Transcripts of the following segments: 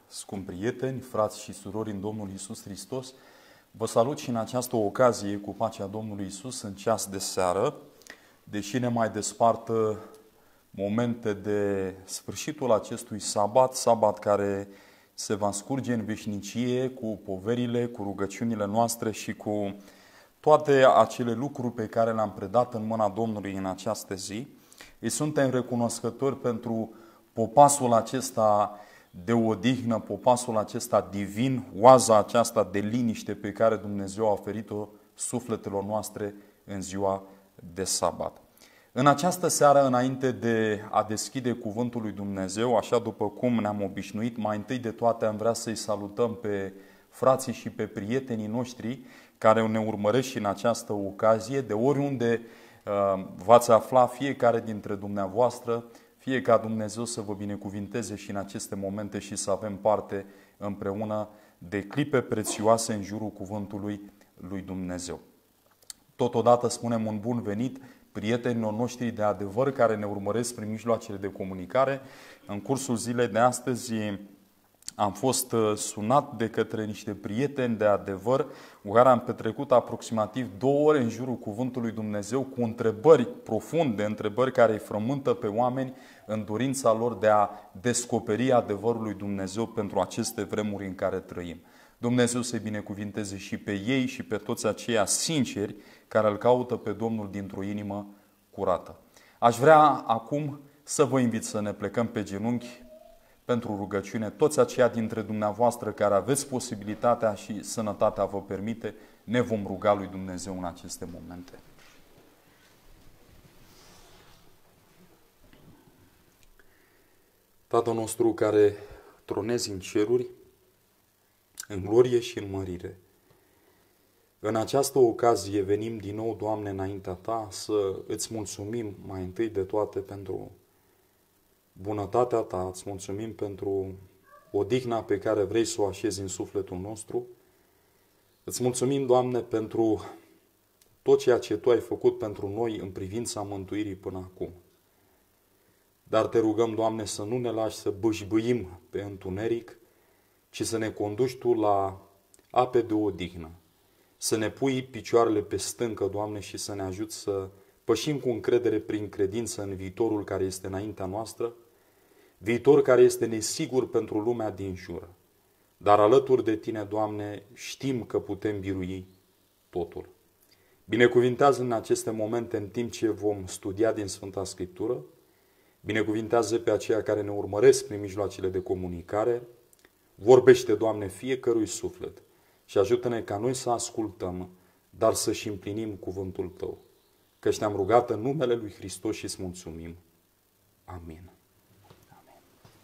scumpi prieteni, frați și surori în Domnul Iisus Hristos. Vă salut și în această ocazie cu pacea Domnului Iisus în ceas de seară, deși ne mai despartă momente de sfârșitul acestui sabat care se va scurge în veșnicie cu poverile, cu rugăciunile noastre și cu toate acele lucruri pe care le-am predat în mâna Domnului în această zi. Îi suntem recunoscători pentru popasul acesta de odihnă, popasul acesta divin, oaza aceasta de liniște pe care Dumnezeu a oferit-o sufletelor noastre în ziua de sabat. În această seară, înainte de a deschide cuvântul lui Dumnezeu, așa după cum ne-am obișnuit, mai întâi de toate am vrea să-i salutăm pe frații și pe prietenii noștri care ne urmăresc și în această ocazie, de oriunde v-ați afla fiecare dintre dumneavoastră, fie ca Dumnezeu să vă binecuvinteze și în aceste momente și să avem parte împreună de clipe prețioase în jurul cuvântului lui Dumnezeu. Totodată spunem un bun venit prietenilor noștri de adevăr care ne urmăresc prin mijloacele de comunicare. În cursul zilei de astăzi am fost sunat de către niște prieteni de adevăr cu care am petrecut aproximativ 2 ore în jurul cuvântului Dumnezeu cu întrebări profunde, întrebări care îi frământă pe oameni în dorința lor de a descoperi adevărul lui Dumnezeu pentru aceste vremuri în care trăim. Dumnezeu să-i binecuvinteze și pe ei și pe toți aceia sinceri care îl caută pe Domnul dintr-o inimă curată. Aș vrea acum să vă invit să ne plecăm pe genunchi pentru rugăciune. Toți aceia dintre dumneavoastră care aveți posibilitatea și sănătatea vă permite, ne vom ruga lui Dumnezeu în aceste momente. Tatăl nostru care tronezi în ceruri, în glorie și în mărire, în această ocazie venim din nou, Doamne, înaintea Ta să îți mulțumim mai întâi de toate pentru bunătatea Ta, îți mulțumim pentru odihna pe care vrei să o așezi în sufletul nostru. Îți mulțumim, Doamne, pentru tot ceea ce Tu ai făcut pentru noi în privința mântuirii până acum. Dar Te rugăm, Doamne, să nu ne lași să bâșbâim pe întuneric, ci să ne conduci Tu la ape de odihnă. Să ne pui picioarele pe stâncă, Doamne, și să ne ajuți să pășim cu încredere prin credință în viitorul care este înaintea noastră, viitor care este nesigur pentru lumea din jur. Dar alături de Tine, Doamne, știm că putem birui totul. Binecuvintează în aceste momente, în timp ce vom studia din Sfânta Scriptură, binecuvintează pe aceia care ne urmăresc prin mijloacele de comunicare, vorbește, Doamne, fiecărui suflet și ajută-ne ca noi să ascultăm, dar să-și împlinim cuvântul Tău. Căci ne-am rugat în numele lui Hristos și îți mulțumim. Amin. Amin.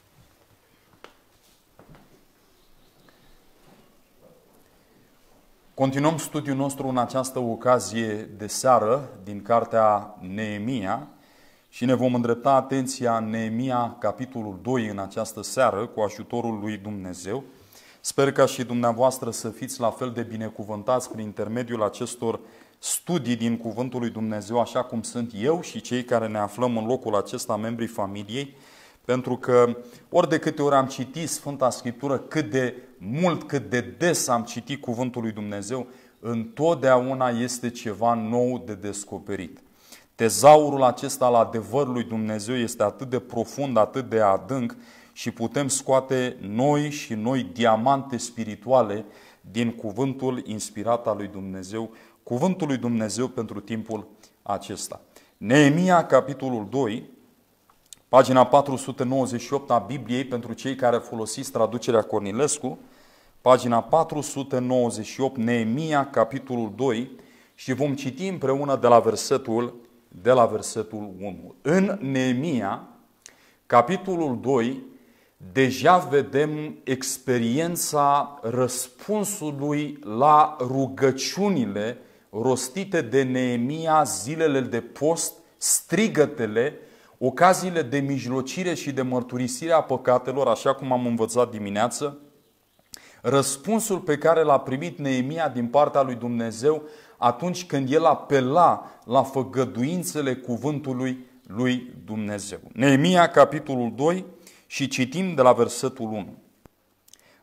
Continuăm studiul nostru în această ocazie de seară din cartea Neemia și ne vom îndrepta atenția în Neemia, capitolul 2, în această seară, cu ajutorul lui Dumnezeu. Sper ca și dumneavoastră să fiți la fel de binecuvântați prin intermediul acestor studii din Cuvântul lui Dumnezeu, așa cum sunt eu și cei care ne aflăm în locul acesta, membrii familiei, pentru că ori de câte ori am citit Sfânta Scriptură, cât de mult, cât de des am citit Cuvântul lui Dumnezeu, întotdeauna este ceva nou de descoperit. Tezaurul acesta al adevărului Dumnezeu este atât de profund, atât de adânc și putem scoate noi și noi diamante spirituale din cuvântul inspirat al lui Dumnezeu, cuvântul lui Dumnezeu pentru timpul acesta. Neemia, capitolul 2, pagina 498 a Bibliei, pentru cei care folosiți traducerea Cornilescu, pagina 498, Neemia, capitolul 2, și vom citi împreună de la versetul 1. În Neemia, capitolul 2, deja vedem experiența răspunsului la rugăciunile rostite de Neemia, zilele de post, strigătele, ocaziile de mijlocire și de mărturisire a păcatelor, așa cum am învățat dimineață, răspunsul pe care l-a primit Neemia din partea lui Dumnezeu atunci când el apela la făgăduințele cuvântului lui Dumnezeu. Neemia, capitolul 2, și citim de la versetul 1.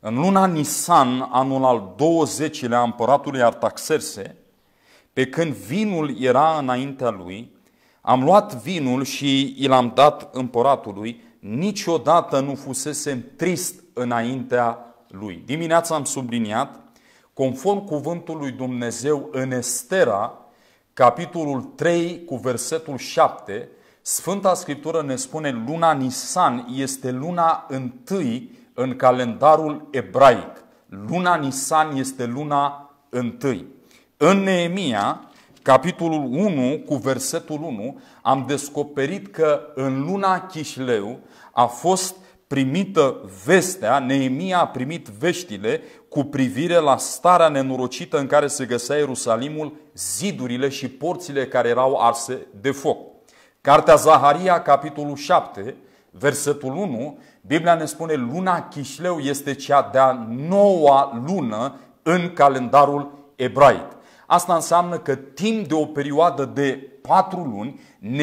În luna Nisan, anul al 20-lea a împăratului Artaxerse, pe când vinul era înaintea lui, am luat vinul și i l-am dat împăratului. Niciodată nu fusesem trist înaintea lui. Dimineața am subliniat, conform cuvântului lui Dumnezeu în Estera, capitolul 3 cu versetul 7, Sfânta Scriptură ne spune luna Nisan este luna întâi în calendarul ebraic. Luna Nisan este luna întâi. În Neemia, capitolul 1 cu versetul 1, am descoperit că în luna Chisleu a fost primită vestea, Neemia a primit veștile cu privire la starea nenorocită în care se găsea Ierusalimul, zidurile și porțile care erau arse de foc. Cartea Zaharia, capitolul 7, versetul 1, Biblia ne spune luna Chisleu este cea de-a 9-a lună în calendarul ebraic. Asta înseamnă că timp de o perioadă de 4 luni,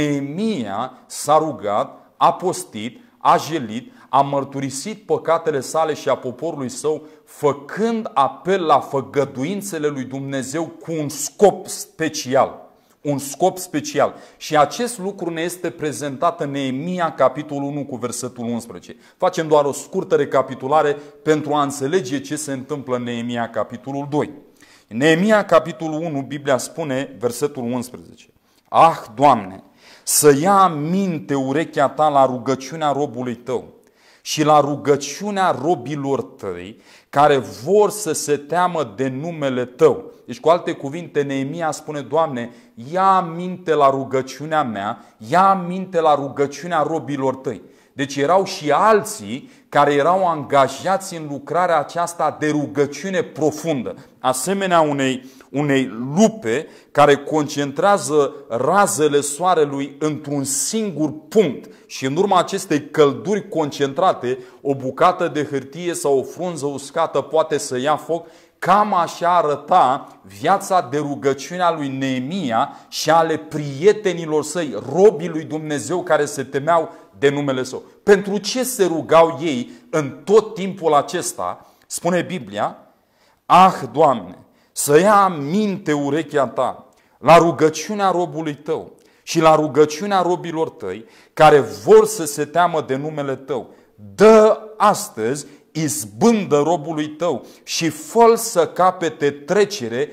Neemia s-a rugat, a postit, a jelit, a mărturisit păcatele sale și a poporului său, făcând apel la făgăduințele lui Dumnezeu cu un scop special. Un scop special. Și acest lucru ne este prezentat în Neemia, capitolul 1 cu versetul 11. Facem doar o scurtă recapitulare pentru a înțelege ce se întâmplă în Neemia, capitolul 2. În Neemia, capitolul 1, Biblia spune, versetul 11. Ah, Doamne, să ia aminte urechea ta la rugăciunea robului tău și la rugăciunea robilor tăi care vor să se teamă de numele tău. Deci, cu alte cuvinte, Neemia spune, Doamne, ia aminte la rugăciunea mea, ia aminte la rugăciunea robilor tăi. Deci erau și alții care erau angajați în lucrarea aceasta de rugăciune profundă, asemenea unei lupe care concentrează razele soarelui într-un singur punct și în urma acestei călduri concentrate, o bucată de hârtie sau o frunză uscată poate să ia foc. Cam așa arăta viața de rugăciune a lui Neemia și ale prietenilor săi, robii lui Dumnezeu care se temeau de numele său. Pentru ce se rugau ei în tot timpul acesta? Spune Biblia, ah, Doamne, să ia aminte urechea ta la rugăciunea robului tău și la rugăciunea robilor tăi care vor să se teamă de numele tău. Dă astăzi izbândă robului tău și fă-l să capete trecere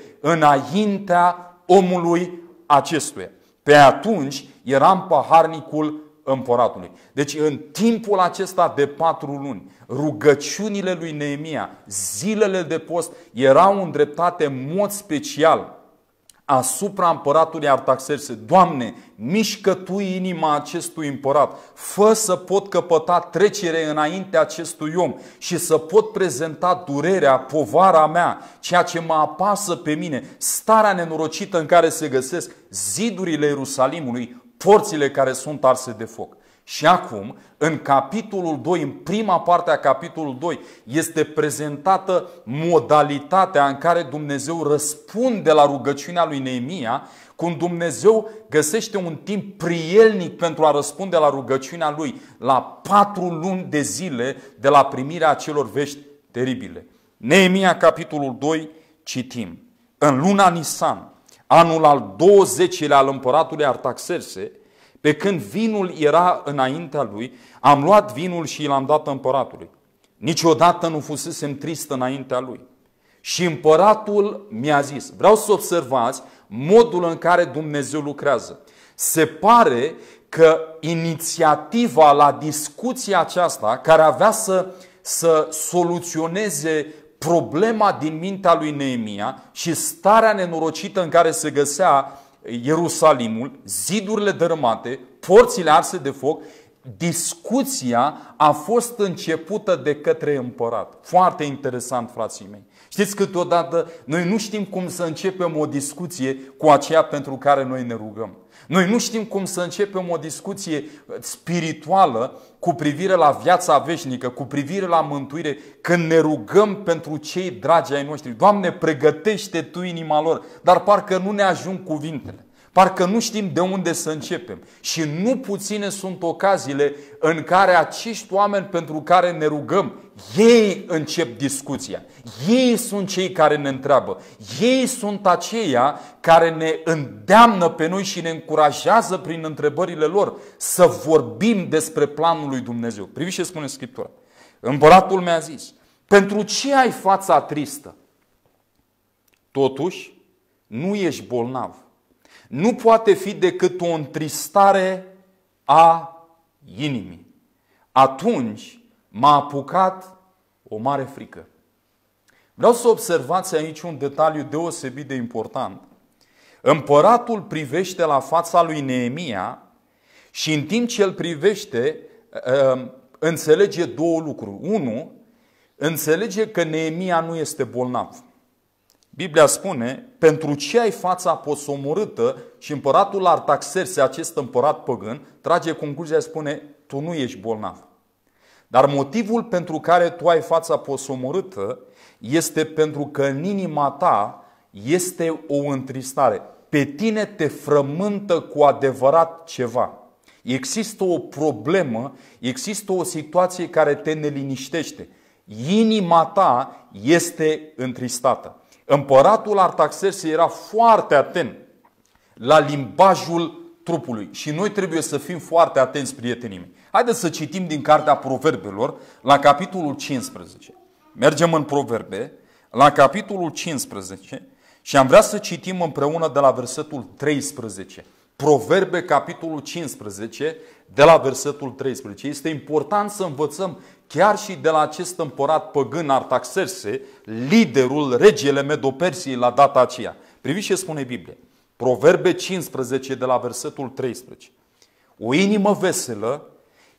înaintea omului acestuia. Pe atunci eram paharnicul împăratului. Deci în timpul acesta de 4 luni, rugăciunile lui Neemia, zilele de post erau îndreptate în mod special asupra împăratului Artaxerse. Doamne, mișcă Tu inima acestui împărat, fă să pot căpăta trecere înaintea acestui om și să pot prezenta durerea, povara mea, ceea ce mă apasă pe mine, starea nenorocită în care se găsesc zidurile Ierusalimului, porțile care sunt arse de foc. Și acum, în capitolul 2, în prima parte a capitolului 2, este prezentată modalitatea în care Dumnezeu răspunde la rugăciunea lui Neemia, cum Dumnezeu găsește un timp prielnic pentru a răspunde la rugăciunea lui, la 4 luni de zile de la primirea acelor vești teribile. Neemia, capitolul 2, citim. În luna Nisan, anul al 20-lea al împăratului Artaxerse, pe când vinul era înaintea lui, am luat vinul și l-am dat împăratului. Niciodată nu fusesem trist înaintea lui. Și împăratul mi-a zis, vreau să observați modul în care Dumnezeu lucrează. Se pare că inițiativa la discuția aceasta, care avea să soluționeze problema din mintea lui Neemia și starea nenorocită în care se găsea Ierusalimul, zidurile dărâmate, porțile arse de foc, discuția a fost începută de către împărat. Foarte interesant, frații mei. Știți, câteodată noi nu știm cum să începem o discuție cu aceea pentru care noi ne rugăm. Noi nu știm cum să începem o discuție spirituală cu privire la viața veșnică, cu privire la mântuire, când ne rugăm pentru cei dragi ai noștri. Doamne, pregătește Tu inima lor, dar parcă nu ne ajung cuvintele. parcă nu știm de unde să începem. Și nu puține sunt ocaziile în care acești oameni pentru care ne rugăm, ei încep discuția. Ei sunt cei care ne întreabă. Ei sunt aceia care ne îndeamnă pe noi și ne încurajează prin întrebările lor să vorbim despre planul lui Dumnezeu. Priviți ce spune Scriptura. Împăratul mi-a zis: pentru ce ai fața tristă? Totuși, nu ești bolnav. Nu poate fi decât o întristare a inimii. Atunci m-a apucat o mare frică. Vreau să observați aici un detaliu deosebit de important. Împăratul privește la fața lui Neemia și în timp ce îl privește, înțelege două lucruri. Unu, înțelege că Neemia nu este bolnav. Biblia spune: pentru ce ai fața posomorâtă? Și împăratul Artaxerxe, acest împărat păgân, trage concluzia, spune: tu nu ești bolnav. Dar motivul pentru care tu ai fața posomorâtă este pentru că în inima ta este o întristare. Pe tine te frământă cu adevărat ceva. Există o problemă, există o situație care te neliniștește. Inima ta este întristată. Împăratul Artaxerxe era foarte atent la limbajul trupului și noi trebuie să fim foarte atenți, prietenii mei. Haideți să citim din cartea Proverbelor la capitolul 15. Mergem în Proverbe la capitolul 15 și am vrea să citim împreună de la versetul 13. Proverbe, capitolul 15, de la versetul 13. Este important să învățăm chiar și de la acest împărat păgân Artaxerxe, liderul, regele Medo-Persiei la data aceea. Priviți ce spune Biblia. Proverbe 15, de la versetul 13. O inimă veselă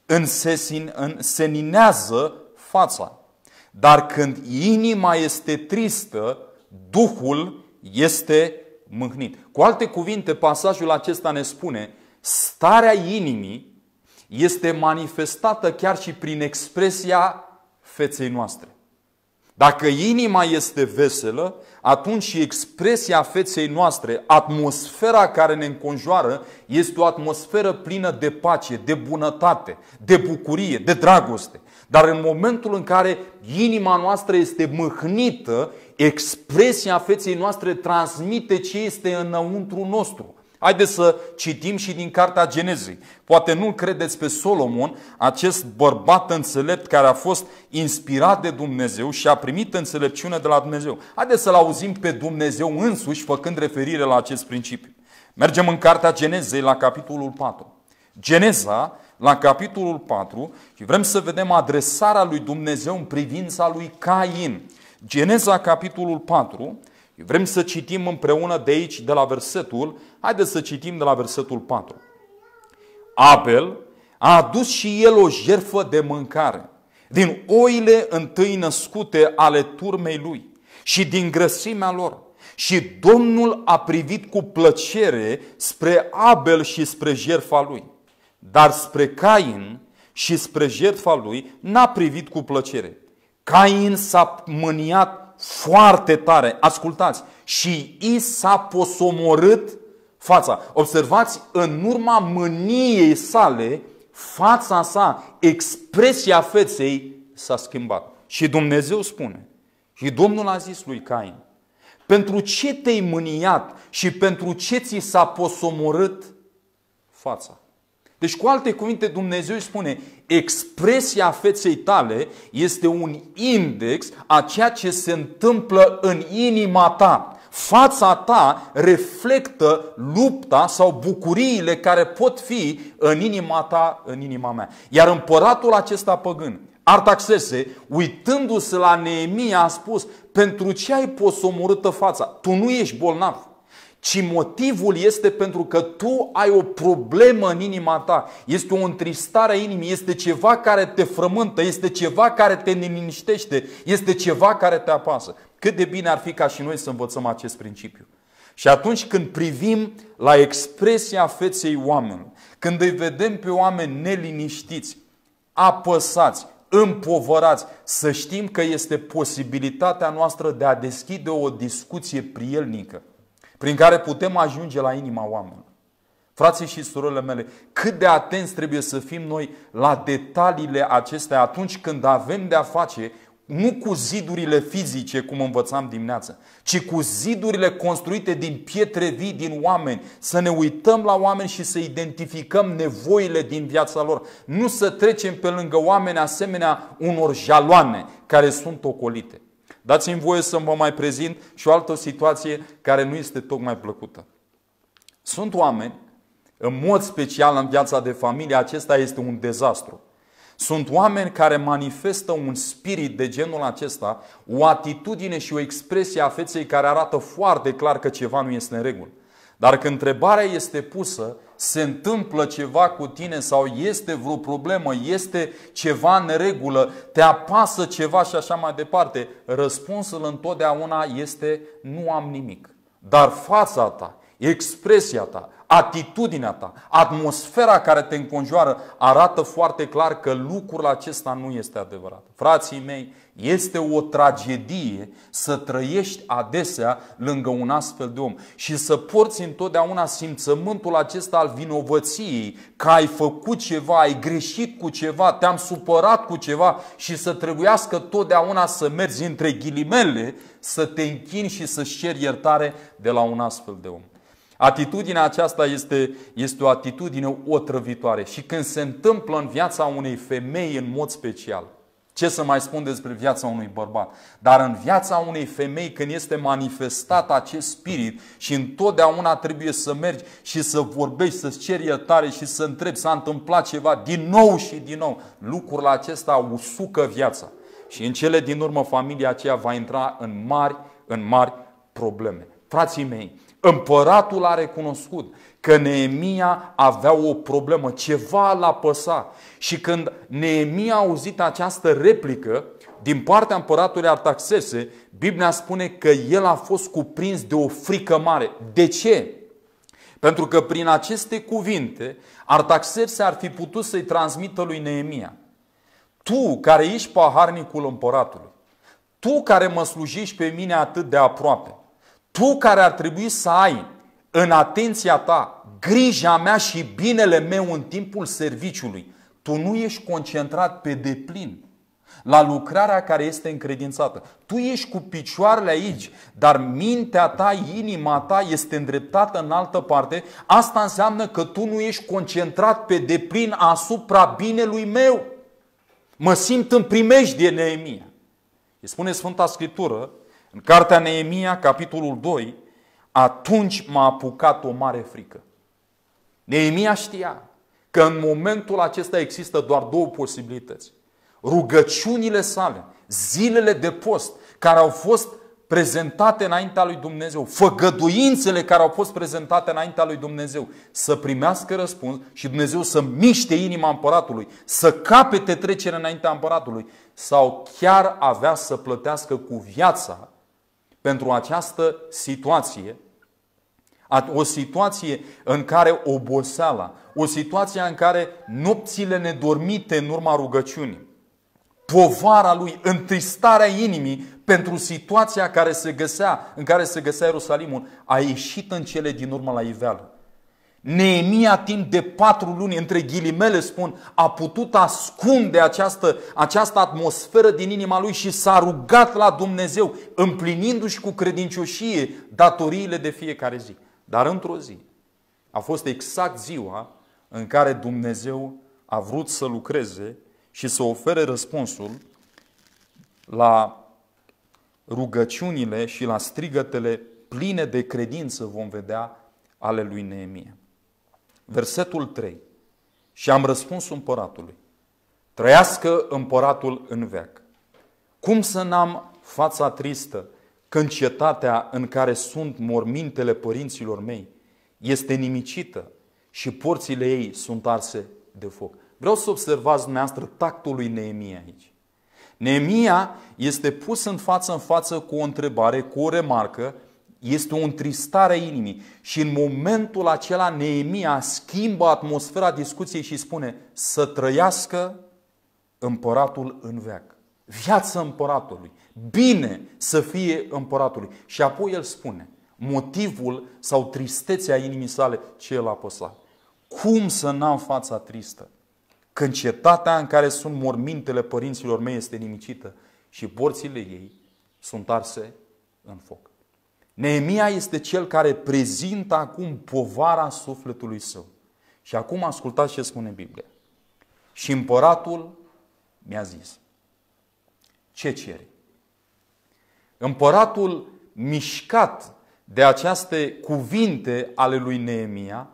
înseninează fața, dar când inima este tristă, Duhul este mâhnit. Cu alte cuvinte, pasajul acesta ne spune: starea inimii este manifestată chiar și prin expresia feței noastre. Dacă inima este veselă, atunci și expresia feței noastre, atmosfera care ne înconjoară, este o atmosferă plină de pace, de bunătate, de bucurie, de dragoste. Dar în momentul în care inima noastră este mâhnită, expresia feței noastre transmite ce este înăuntru nostru. Haideți să citim și din cartea Genezei. Poate nu credeți pe Solomon, acest bărbat înțelept care a fost inspirat de Dumnezeu și a primit înțelepciune de la Dumnezeu. Haideți să-L auzim pe Dumnezeu însuși făcând referire la acest principiu. Mergem în cartea Genezei la capitolul 4. Geneza la capitolul 4 și vrem să vedem adresarea lui Dumnezeu în privința lui Cain. Geneza capitolul 4. Vrem să citim împreună de aici, de la versetul, haideți să citim de la versetul 4. Abel a adus și el o jertfă de mâncare din oile întâi născute ale turmei lui și din grăsimea lor. Și Domnul a privit cu plăcere spre Abel și spre jertfa lui. Dar spre Cain și spre jertfa lui n-a privit cu plăcere. Cain s-a mâniat foarte tare, ascultați, și i s-a posomorât fața. Observați, în urma mâniei sale, fața sa, expresia feței s-a schimbat. Și Dumnezeu spune, și Domnul a zis lui Cain: pentru ce te-ai mâniat și pentru ce ți s-a posomorât fața? Deci, cu alte cuvinte, Dumnezeu îi spune: expresia feței tale este un index a ceea ce se întâmplă în inima ta. Fața ta reflectă lupta sau bucuriile care pot fi în inima ta, în inima mea. Iar împăratul acesta păgân, Artaxerxe, uitându-se la Neemia, a spus: pentru ce ai posomorâtă fața? Tu nu ești bolnav, ci motivul este pentru că tu ai o problemă în inima ta. Este o întristare a inimii, este ceva care te frământă, este ceva care te neliniștește, este ceva care te apasă. Cât de bine ar fi ca și noi să învățăm acest principiu. Și atunci când privim la expresia feței oamenilor, când îi vedem pe oameni neliniștiți, apăsați, împovărați, să știm că este posibilitatea noastră de a deschide o discuție prielnică prin care putem ajunge la inima oamenilor. Frații și surorile mele, cât de atenți trebuie să fim noi la detaliile acestea atunci când avem de-a face nu cu zidurile fizice, cum învățam dimineața, ci cu zidurile construite din pietre vii, din oameni. Să ne uităm la oameni și să identificăm nevoile din viața lor. Nu să trecem pe lângă oameni asemenea unor jaloane care sunt ocolite. Dați-mi voie să vă mai prezint și o altă situație care nu este tocmai plăcută. Sunt oameni, în mod special în viața de familie, acesta este un dezastru. Sunt oameni care manifestă un spirit de genul acesta, o atitudine și o expresie a feței care arată foarte clar că ceva nu este în regulă. Dar când întrebarea este pusă, se întâmplă ceva cu tine sau este vreo problemă, este ceva în neregulă, te apasă ceva și așa mai departe, răspunsul întotdeauna este nu am nimic. Dar fața ta, expresia ta, atitudinea ta, atmosfera care te înconjoară arată foarte clar că lucrul acesta nu este adevărat. Frații mei, este o tragedie să trăiești adesea lângă un astfel de om și să porți întotdeauna simțământul acesta al vinovăției, că ai făcut ceva, ai greșit cu ceva, te-am supărat cu ceva și să trebuiască totdeauna să mergi între ghilimele, să te închini și să-ți ceri iertare de la un astfel de om. Atitudinea aceasta este o atitudine otrăvitoare și când se întâmplă în viața unei femei în mod special, ce să mai spun despre viața unui bărbat, dar în viața unei femei când este manifestat acest spirit și întotdeauna trebuie să mergi și să vorbești, să-ți ceri iertare și să întrebi, s-a întâmplat ceva din nou și din nou, lucrul acesta usucă viața și în cele din urmă familia aceea va intra în mari probleme. Frații mei, împăratul a recunoscut că Neemia avea o problemă, ceva l-a păsat. Și când Neemia a auzit această replică din partea împăratului Artaxerxe, Biblia spune că el a fost cuprins de o frică mare. De ce? Pentru că prin aceste cuvinte Artaxerxe ar fi putut să-i transmită lui Neemia: tu care ești paharnicul împăratului, tu care mă slujești pe mine atât de aproape, tu care ar trebui să ai în atenția ta grija mea și binele meu în timpul serviciului, tu nu ești concentrat pe deplin la lucrarea care este încredințată. Tu ești cu picioarele aici, dar mintea ta, inima ta este îndreptată în altă parte. Asta înseamnă că tu nu ești concentrat pe deplin asupra binelui meu. Mă simt în primejdie, Neemia. Îi spune Sfânta Scriptură în cartea Neemia, capitolul 2, atunci m-a apucat o mare frică. Neemia știa că în momentul acesta există doar două posibilități. Rugăciunile sale, zilele de post care au fost prezentate înaintea lui Dumnezeu, făgăduințele care au fost prezentate înaintea lui Dumnezeu, să primească răspuns și Dumnezeu să miște inima împăratului, să capete trecere înaintea împăratului, sau chiar avea să plătească cu viața pentru această situație, o situație în care oboseala, o situație în care nopțile nedormite în urma rugăciunii, povara lui, întristarea inimii pentru situația în care se găsea Ierusalimul, a ieșit în cele din urmă la iveală. Neemia timp de 4 luni, între ghilimele spun, a putut ascunde această atmosferă din inima lui și s-a rugat la Dumnezeu, împlinindu-și cu credincioșie datoriile de fiecare zi. Dar într-o zi, a fost exact ziua în care Dumnezeu a vrut să lucreze și să ofere răspunsul la rugăciunile și la strigătele pline de credință, vom vedea, ale lui Neemia. Versetul 3. Și am răspuns împăratului: trăiască împăratul în veac. Cum să n-am fața tristă când cetatea în care sunt mormintele părinților mei este nimicită și porțile ei sunt arse de foc? Vreau să observați dumneavoastră tactul lui Neemia aici. Neemia este pus în față cu o întrebare, cu o remarcă. Este o întristare a inimii și în momentul acela Neemia schimbă atmosfera discuției și spune: să trăiască împăratul în veac. Viața împăratului, bine să fie împăratului. Și apoi el spune motivul sau tristețea inimii sale ce l-a apăsat. Cum să n-am fața tristă când cetatea în care sunt mormintele părinților mei este nimicită și porțile ei sunt arse în foc? Neemia este cel care prezintă acum povara sufletului său. Și acum ascultați ce spune Biblia. Și împăratul mi-a zis: ce ceri? Împăratul, mișcat de aceste cuvinte ale lui Neemia,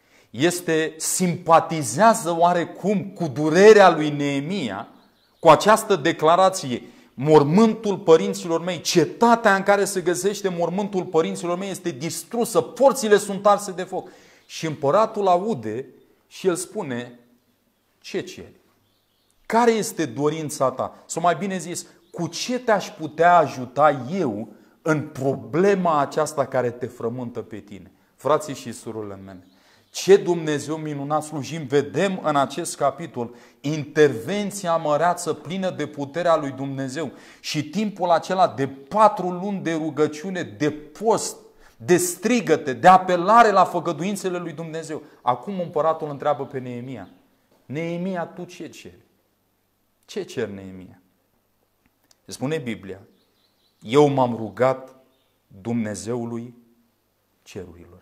simpatizează oarecum cu durerea lui Neemia, cu această declarație: mormântul părinților mei, cetatea în care se găsește mormântul părinților mei este distrusă, porțile sunt arse de foc. Și împăratul aude și el spune: ce ceri? Care este dorința ta? Sau mai bine zis, cu ce te-aș putea ajuta eu în problema aceasta care te frământă pe tine? Frații și surorile mele, ce Dumnezeu minunat slujim! Vedem în acest capitol intervenția măreață plină de puterea lui Dumnezeu și timpul acela de 4 luni de rugăciune, de post, de strigăte, de apelare la făgăduințele lui Dumnezeu. Acum împăratul întreabă pe Neemia: Neemia, tu ce ceri? Ce ceri, Neemia? Spune Biblia: eu m-am rugat Dumnezeului cerurilor.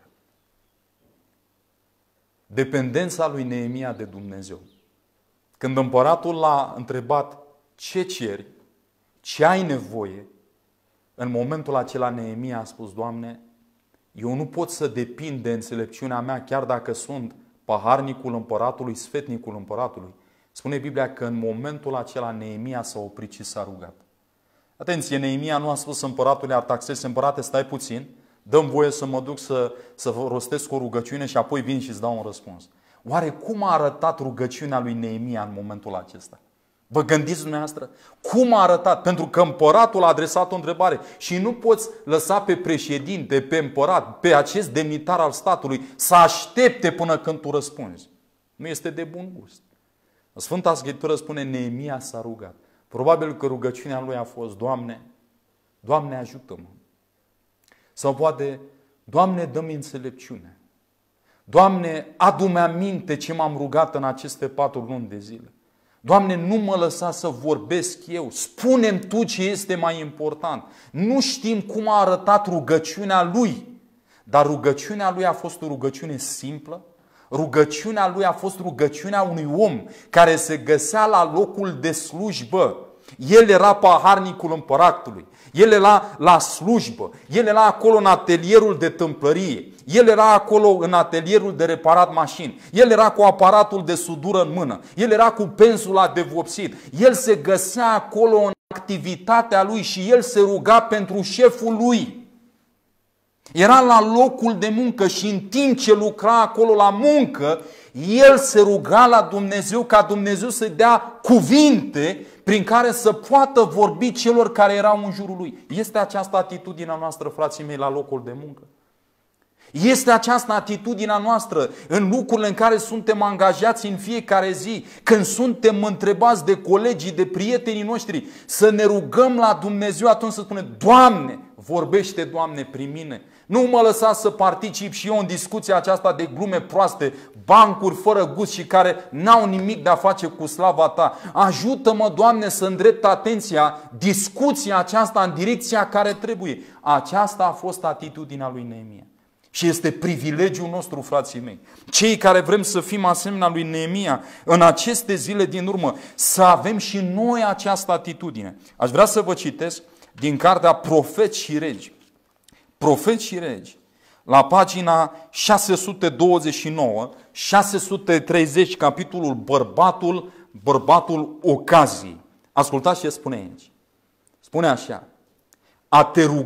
Dependența lui Neemia de Dumnezeu. Când împăratul l-a întrebat: ce ceri? Ce ai nevoie? În momentul acela Neemia a spus: Doamne, eu nu pot să depind de înțelepciunea mea, chiar dacă sunt paharnicul împăratului, sfetnicul împăratului. Spune Biblia că în momentul acela Neemia s-a oprit și s-a rugat. Atenție, Neemia nu a spus împăratului Artaxerxes: împărate, stai puțin, dă-mi voie să mă duc să rostesc o rugăciune și apoi vin și îți dau un răspuns. Oare cum a arătat rugăciunea lui Neemia în momentul acesta? Vă gândiți dumneavoastră? Cum a arătat? Pentru că împăratul a adresat o întrebare și nu poți lăsa pe președinte, pe împărat, pe acest demnitar al statului să aștepte până când tu răspunzi. Nu este de bun gust. Sfânta Scriptură spune: Neemia s-a rugat. Probabil că rugăciunea lui a fost: Doamne, Doamne, ajută-mă. Sau poate: Doamne, dă-mi înțelepciune. Doamne, adu-mi aminte ce m-am rugat în aceste 4 luni de zile. Doamne, nu mă lăsa să vorbesc eu. Spune-mi Tu ce este mai important. Nu știm cum a arătat rugăciunea lui, dar rugăciunea lui a fost o rugăciune simplă. Rugăciunea lui a fost rugăciunea unui om care se găsea la locul de slujbă. El era paharnicul împăratului. El era la slujbă. El era acolo în atelierul de tâmplărie. El era acolo în atelierul de reparat mașini. El era cu aparatul de sudură în mână. El era cu pensula de vopsit. El se găsea acolo în activitatea lui și el se ruga pentru șeful lui. Era la locul de muncă și în timp ce lucra acolo la muncă, el se ruga la Dumnezeu ca Dumnezeu să-i dea cuvinte prin care să poată vorbi celor care erau în jurul lui. Este această atitudinea noastră, frații mei, la locul de muncă? Este această atitudinea noastră în lucrurile în care suntem angajați în fiecare zi, când suntem întrebați de colegii, de prietenii noștri, să ne rugăm la Dumnezeu, atunci să spunem: Doamne, vorbește, Doamne, prin mine. Nu mă lăsa să particip și eu în discuția aceasta de glume proaste, bancuri fără gust și care n-au nimic de a face cu slava Ta. Ajută-mă, Doamne, să îndrept atenția, discuția aceasta în direcția care trebuie. Aceasta a fost atitudinea lui Neemia. Și este privilegiul nostru, frații mei, cei care vrem să fim asemenea lui Neemia în aceste zile din urmă, să avem și noi această atitudine. Aș vrea să vă citesc din cartea Profeți și Regi. Profeți și Regi, la pagina 629, 630, capitolul Bărbatul ocaziei. Ascultați ce spune aici. Spune așa: a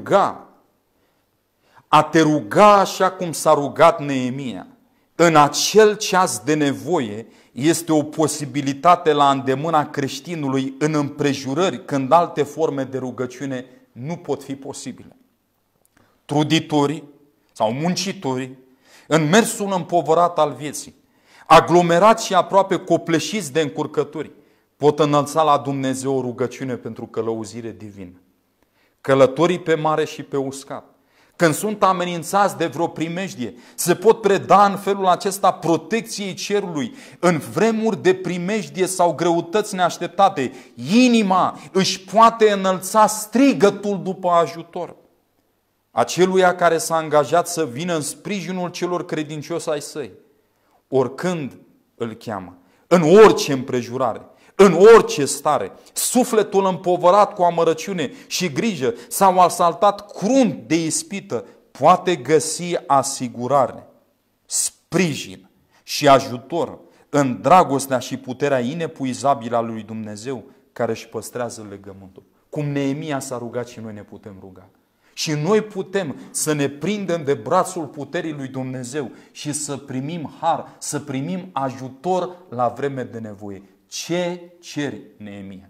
te ruga așa cum s-a rugat Neemia în acel ceas de nevoie este o posibilitate la îndemâna creștinului în împrejurări când alte forme de rugăciune nu pot fi posibile. Truditorii sau muncitorii, în mersul împovărat al vieții, aglomerați și aproape copleșiți de încurcături, pot înălța la Dumnezeu o rugăciune pentru călăuzire divină. Călătorii pe mare și pe uscat, când sunt amenințați de vreo primejdie, se pot preda în felul acesta protecției cerului. În vremuri de primejdie sau greutăți neașteptate, inima își poate înălța strigătul după ajutor. Aceluia care s-a angajat să vină în sprijinul celor credincioși ai săi, oricând îl cheamă, în orice împrejurare, în orice stare, sufletul împovărat cu amărăciune și grijă sau asaltat crunt de ispită, poate găsi asigurare, sprijin și ajutor în dragostea și puterea inepuizabilă a lui Dumnezeu care își păstrează legământul. Cum Neemia s-a rugat și noi ne putem ruga. Și noi putem să ne prindem de brațul puterii lui Dumnezeu și să primim har, să primim ajutor la vreme de nevoie. Ce ceri, Neemia?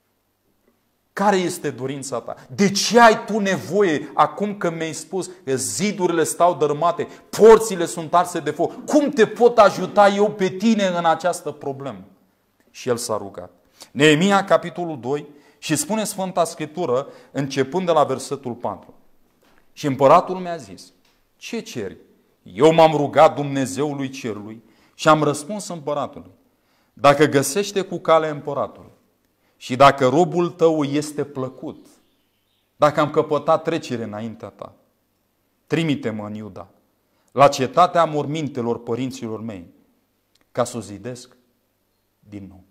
Care este dorința ta? De ce ai tu nevoie acum că mi-ai spus că zidurile stau dărâmate, porțile sunt arse de foc? Cum te pot ajuta eu pe tine în această problemă? Și el s-a rugat. Neemia, capitolul 2, și spune Sfânta Scriptură, începând de la versetul 4. Și împăratul mi-a zis, ce ceri? Eu m-am rugat Dumnezeului cerului și am răspuns împăratului, dacă găsește cu cale împăratul și dacă robul tău este plăcut, dacă am căpătat trecere înaintea ta, trimite-mă în Iuda, la cetatea mormintelor părinților mei, ca să o zidesc din nou.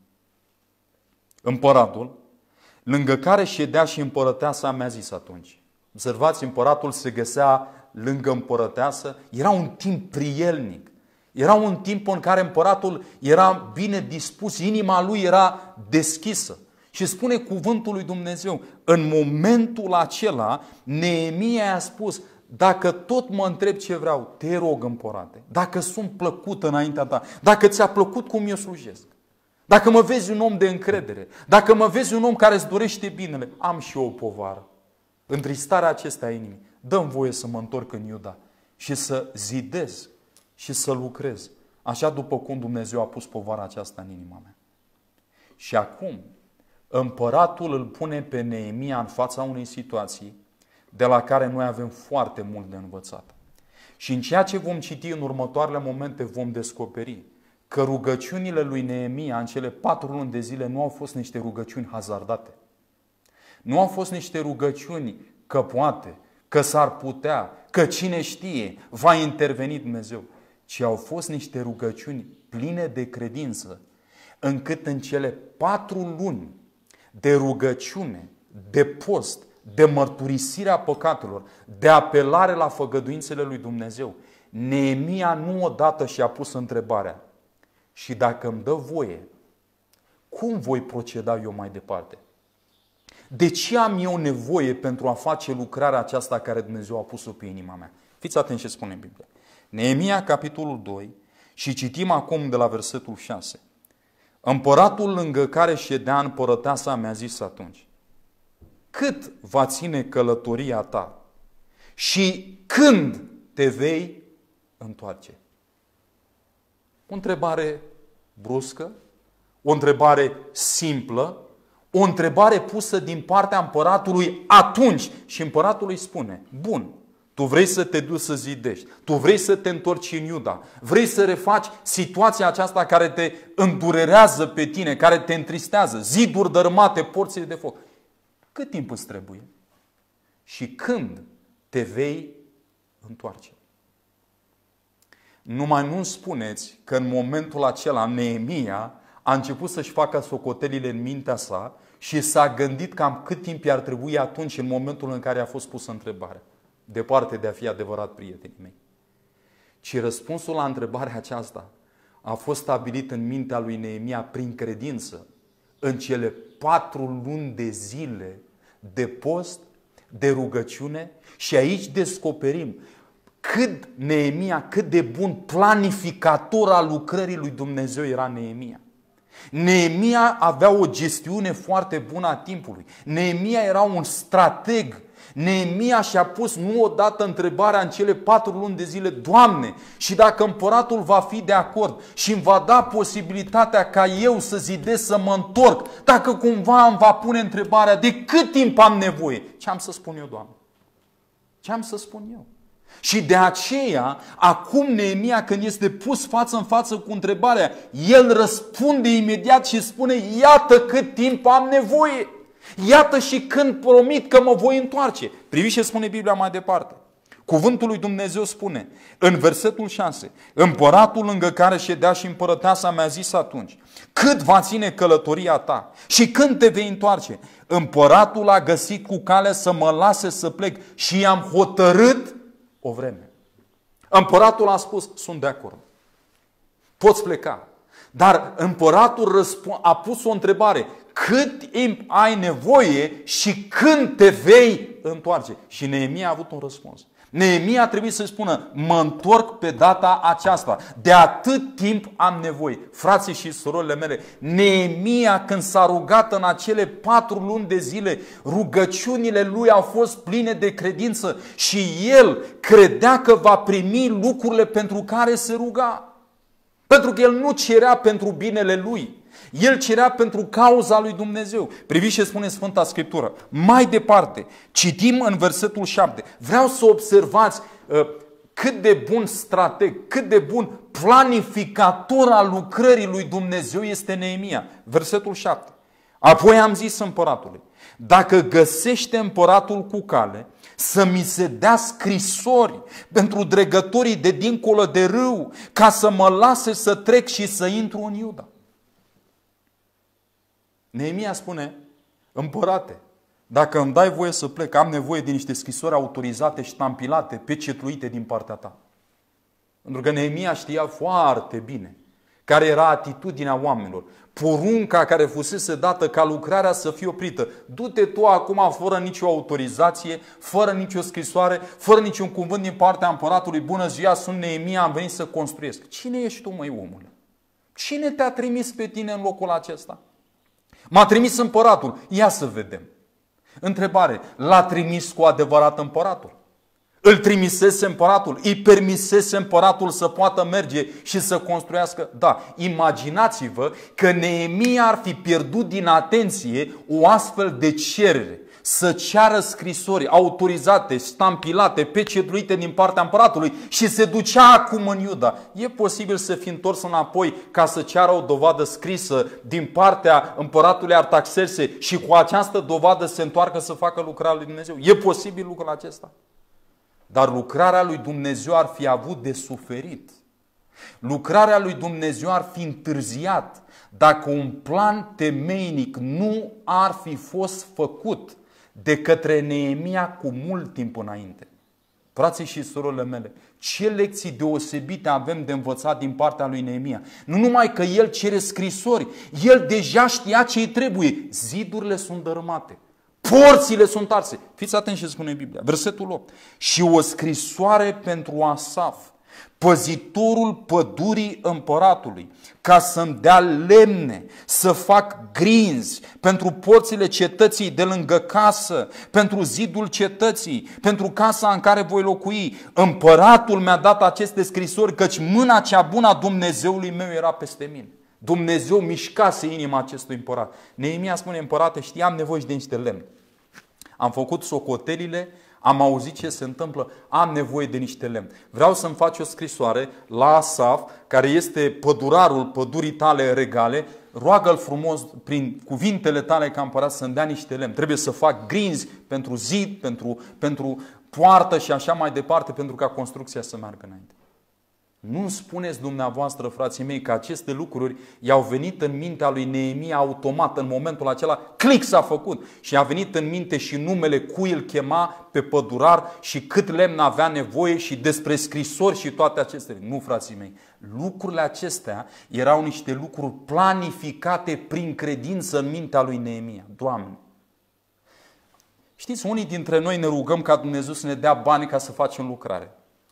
Împăratul, lângă care ședea și împărăteasa, mi-a zis atunci. Observați, împăratul se găsea lângă împărăteasă, era un timp prielnic. Era un timp în care împăratul era bine dispus, inima lui era deschisă. Și spune cuvântul lui Dumnezeu, în momentul acela, Neemia a spus, dacă tot mă întreb ce vreau, te rog, împărate, dacă sunt plăcut înaintea ta, dacă ți-a plăcut cum eu slujesc, dacă mă vezi un om de încredere, dacă mă vezi un om care îți dorește binele, am și eu o povară. Întristarea acestea a inimii, dă-mi voie să mă întorc în Iuda și să zidez și să lucrez, așa după cum Dumnezeu a pus povara aceasta în inima mea. Și acum, împăratul îl pune pe Neemia în fața unei situații de la care noi avem foarte mult de învățat. Și în ceea ce vom citi în următoarele momente vom descoperi că rugăciunile lui Neemia în cele 4 luni de zile nu au fost niște rugăciuni hazardate. Nu au fost niște rugăciuni că poate, că s-ar putea, că cine știe, va interveni Dumnezeu, ci au fost niște rugăciuni pline de credință, încât în cele 4 luni de rugăciune, de post, de mărturisirea păcatelor, de apelare la făgăduințele lui Dumnezeu, Neemia nu odată și-a pus întrebarea, și dacă îmi dă voie, cum voi proceda eu mai departe? De ce am eu nevoie pentru a face lucrarea aceasta care Dumnezeu a pus-o pe inima mea? Fiți atenți ce spune în Biblie. Neemia, capitolul 2, și citim acum de la versetul 6. Împăratul lângă care ședea împărăteasa mi-a zis atunci, cât va ține călătoria ta și când te vei întoarce? O întrebare bruscă, o întrebare simplă, o întrebare pusă din partea împăratului atunci. Și împăratul îi spune, bun, tu vrei să te duci să zidești, tu vrei să te întorci în Iuda, vrei să refaci situația aceasta care te îndurerează pe tine, care te întristează, ziduri dărâmate, porțile de foc. Cât timp îți trebuie? Și când te vei întoarce? Numai nu spuneți că în momentul acela Neemia a început să-și facă socotelile în mintea sa și s-a gândit cam cât timp i-ar trebui atunci în momentul în care a fost pusă întrebarea. Departe de a fi adevărat, prietenii mei. Ci răspunsul la întrebarea aceasta a fost stabilit în mintea lui Neemia prin credință în cele 4 luni de zile de post, de rugăciune. Și aici descoperim cât Neemia, cât de bun planificator al lucrării lui Dumnezeu era Neemia. Neemia avea o gestiune foarte bună a timpului. Neemia era un strateg. Neemia și-a pus nu odată întrebarea în cele 4 luni de zile, Doamne, și dacă împăratul va fi de acord și îmi va da posibilitatea ca eu să zidesc, să mă întorc, dacă cumva îmi va pune întrebarea de cât timp am nevoie, ce am să spun eu, Doamne? Ce am să spun eu? Și de aceea, acum Neemia, când este pus față în față cu întrebarea, el răspunde imediat și spune: iată cât timp am nevoie. Iată și când promit că mă voi întoarce. Priviți ce spune Biblia mai departe. Cuvântul lui Dumnezeu spune în versetul 6: împăratul lângă care ședea și împărăteasa mi-a zis atunci: cât va ține călătoria ta și când te vei întoarce? Împăratul a găsit cu cale să mă lase să plec și i-am hotărât o vreme. Împăratul a spus: sunt de acord, poți pleca. Dar împăratul a pus o întrebare: cât timp ai nevoie și când te vei întoarce? Și Neemia a avut un răspuns. Neemia a trebuit să spună: mă întorc pe data aceasta, de atât timp am nevoie. Frații și surorile mele, Neemia, când s-a rugat în acele 4 luni de zile, rugăciunile lui au fost pline de credință și el credea că va primi lucrurile pentru care se ruga. Pentru că el nu cerea pentru binele lui, el cerea pentru cauza lui Dumnezeu. Priviți ce spune Sfânta Scriptură. Mai departe, citim în versetul 7. Vreau să observați cât de bun strateg, cât de bun planificator al lucrării lui Dumnezeu este Neemia. Versetul 7. Apoi am zis împăratului: dacă găsește împăratul cu cale să mi se dea scrisori pentru dregătorii de dincolo de râu, ca să mă lase să trec și să intru în Iuda. Neemia spune: împărate, dacă îmi dai voie să plec, am nevoie de niște scrisori autorizate, ștampilate, pecetluite din partea ta. Pentru că Neemia știa foarte bine care era atitudinea oamenilor. Porunca care fusese dată ca lucrarea să fie oprită: du-te tu acum fără nicio autorizație, fără nicio scrisoare, fără niciun cuvânt din partea împăratului: bună ziua, sunt Neemia, am venit să construiesc. Cine ești tu, măi, omule? Cine te-a trimis pe tine în locul acesta? M-a trimis împăratul. Ia să vedem. Întrebare: l-a trimis cu adevărat împăratul? Îl trimisese împăratul? Îi permisese împăratul să poată merge și să construiască? Da. Imaginați-vă că Neemia ar fi pierdut din atenție o astfel de cerere. Să ceară scrisori autorizate, stampilate, pecetluite din partea împăratului și se ducea acum în Iuda. E posibil să fi întors înapoi ca să ceară o dovadă scrisă din partea împăratului Artaxerxe și cu această dovadă se întoarcă să facă lucrarea lui Dumnezeu? E posibil lucrul acesta? Dar lucrarea lui Dumnezeu ar fi avut de suferit. Lucrarea lui Dumnezeu ar fi întârziat dacă un plan temeinic nu ar fi fost făcut de către Neemia cu mult timp înainte. Frații și surorile mele, ce lecții deosebite avem de învățat din partea lui Neemia. Nu numai că el cere scrisori, el deja știa ce îi trebuie. Zidurile sunt dărâmate, porțile sunt arse. Fiți atenți ce spune Biblia. Versetul 8. Și o scrisoare pentru Asaf, păzitorul pădurii împăratului, ca să-mi dea lemne, să fac grinzi pentru porțile cetății de lângă casă, pentru zidul cetății, pentru casa în care voi locui. Împăratul mi-a dat aceste scrisori, căci mâna cea bună a Dumnezeului meu era peste mine. Dumnezeu mișcase inima acestui împărat. Neemia spune: împărate, știam nevoie de niște lemn. Am făcut socotelile, am auzit ce se întâmplă, am nevoie de niște lemn. Vreau să-mi faci o scrisoare la Asaf, care este pădurarul pădurii tale regale. Roagă-l frumos prin cuvintele tale ca împărat să-mi dea niște lemn. Trebuie să fac grinzi pentru zid, pentru poartă și așa mai departe, pentru ca construcția să meargă înainte. Nu spuneți dumneavoastră, frații mei, că aceste lucruri i-au venit în mintea lui Neemia automat. În momentul acela, click, s-a făcut. Și a venit în minte și numele cui îl chema pe pădurar și cât lemn avea nevoie și despre scrisori și toate acestea. Nu, frații mei, lucrurile acestea erau niște lucruri planificate prin credință în mintea lui Neemia. Doamne! Știți, unii dintre noi ne rugăm ca Dumnezeu să ne dea bani ca să facem lucrare.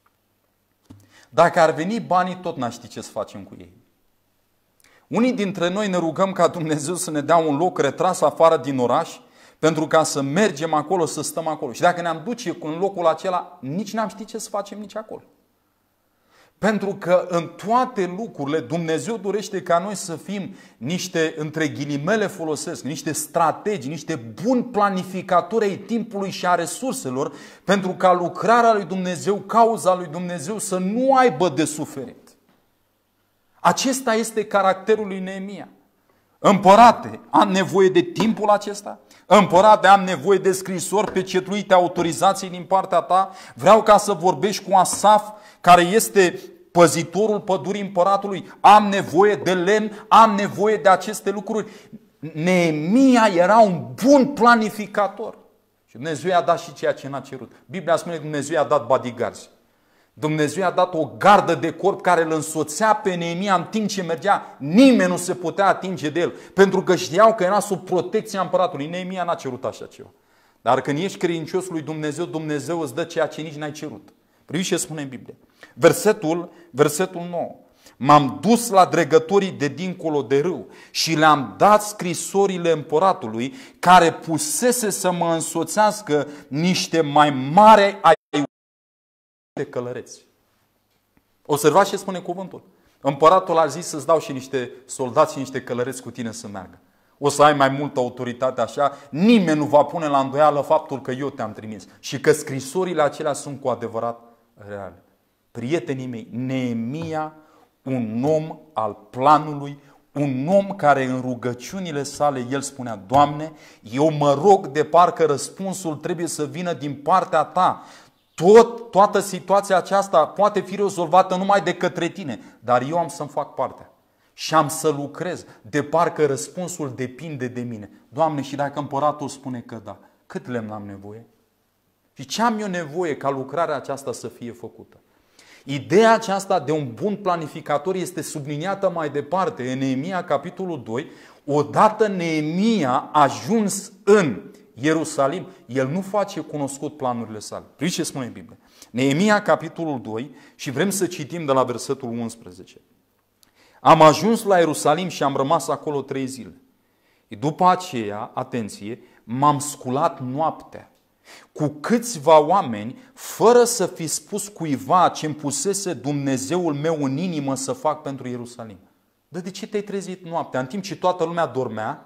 Dacă ar veni banii, tot n-aș ști ce să facem cu ei. Unii dintre noi ne rugăm ca Dumnezeu să ne dea un loc retras afară din oraș pentru ca să mergem acolo, să stăm acolo. Și dacă ne-am duce în locul acela, nici n-am ști ce să facem nici acolo. Pentru că în toate lucrurile Dumnezeu dorește ca noi să fim niște, între ghilimele folosesc, niște strategi, niște buni planificatori ai timpului și a resurselor, pentru ca lucrarea lui Dumnezeu, cauza lui Dumnezeu să nu aibă de suferit. Acesta este caracterul lui Neemia. Împărate, am nevoie de timpul acesta? Împărate, am nevoie de scrisori pecetluite, autorizații din partea ta? Vreau ca să vorbești cu Asaf, care este păzitorul pădurii împăratului. Am nevoie de lemn, am nevoie de aceste lucruri. Neemia era un bun planificator. Și Dumnezeu i-a dat și ceea ce n-a cerut. Biblia spune că Dumnezeu i-a dat bodyguards. Dumnezeu i-a dat o gardă de corp care îl însoțea pe Neemia în timp ce mergea. Nimeni nu se putea atinge de el, pentru că știau că era sub protecția împăratului. Neemia n-a cerut așa ceva. Dar când ești credincios lui Dumnezeu, Dumnezeu îți dă ceea ce nici n-ai cerut. Priviți ce spune în Biblie. Versetul 9. M-am dus la dregătorii de dincolo de râu și le-am dat scrisorile împăratului, care pusese să mă însoțească niște mai mari ai de călăreți. Observați ce spune cuvântul. Împăratul a zis să-ți dau și niște soldați și niște călăreți cu tine să meargă. O să ai mai multă autoritate așa, nimeni nu va pune la îndoială faptul că eu te-am trimis și că scrisorile acelea sunt cu adevărat reale. Prietenii mei, Neemia, un om al planului, un om care în rugăciunile sale el spunea: Doamne, eu mă rog de parcă răspunsul trebuie să vină din partea ta. Toată situația aceasta poate fi rezolvată numai de către tine, dar eu am să-mi fac partea și am să lucrez de parcă răspunsul depinde de mine. Doamne, și dacă împăratul spune că da, cât lemn am nevoie? Și ce am eu nevoie ca lucrarea aceasta să fie făcută? Ideea aceasta de un bun planificator este subliniată mai departe în Neemia, capitolul 2. Odată Neemia a ajuns în Ierusalim, el nu face cunoscut planurile sale. Priviți ce spune în Biblie. Neemia, capitolul 2, și vrem să citim de la versetul 11. Am ajuns la Ierusalim și am rămas acolo 3 zile. După aceea, atenție, m-am sculat noaptea cu câțiva oameni, fără să fi spus cuiva ce-mi pusese Dumnezeul meu în inimă să fac pentru Ierusalim. Dar de ce te-ai trezit noaptea? În timp ce toată lumea dormea,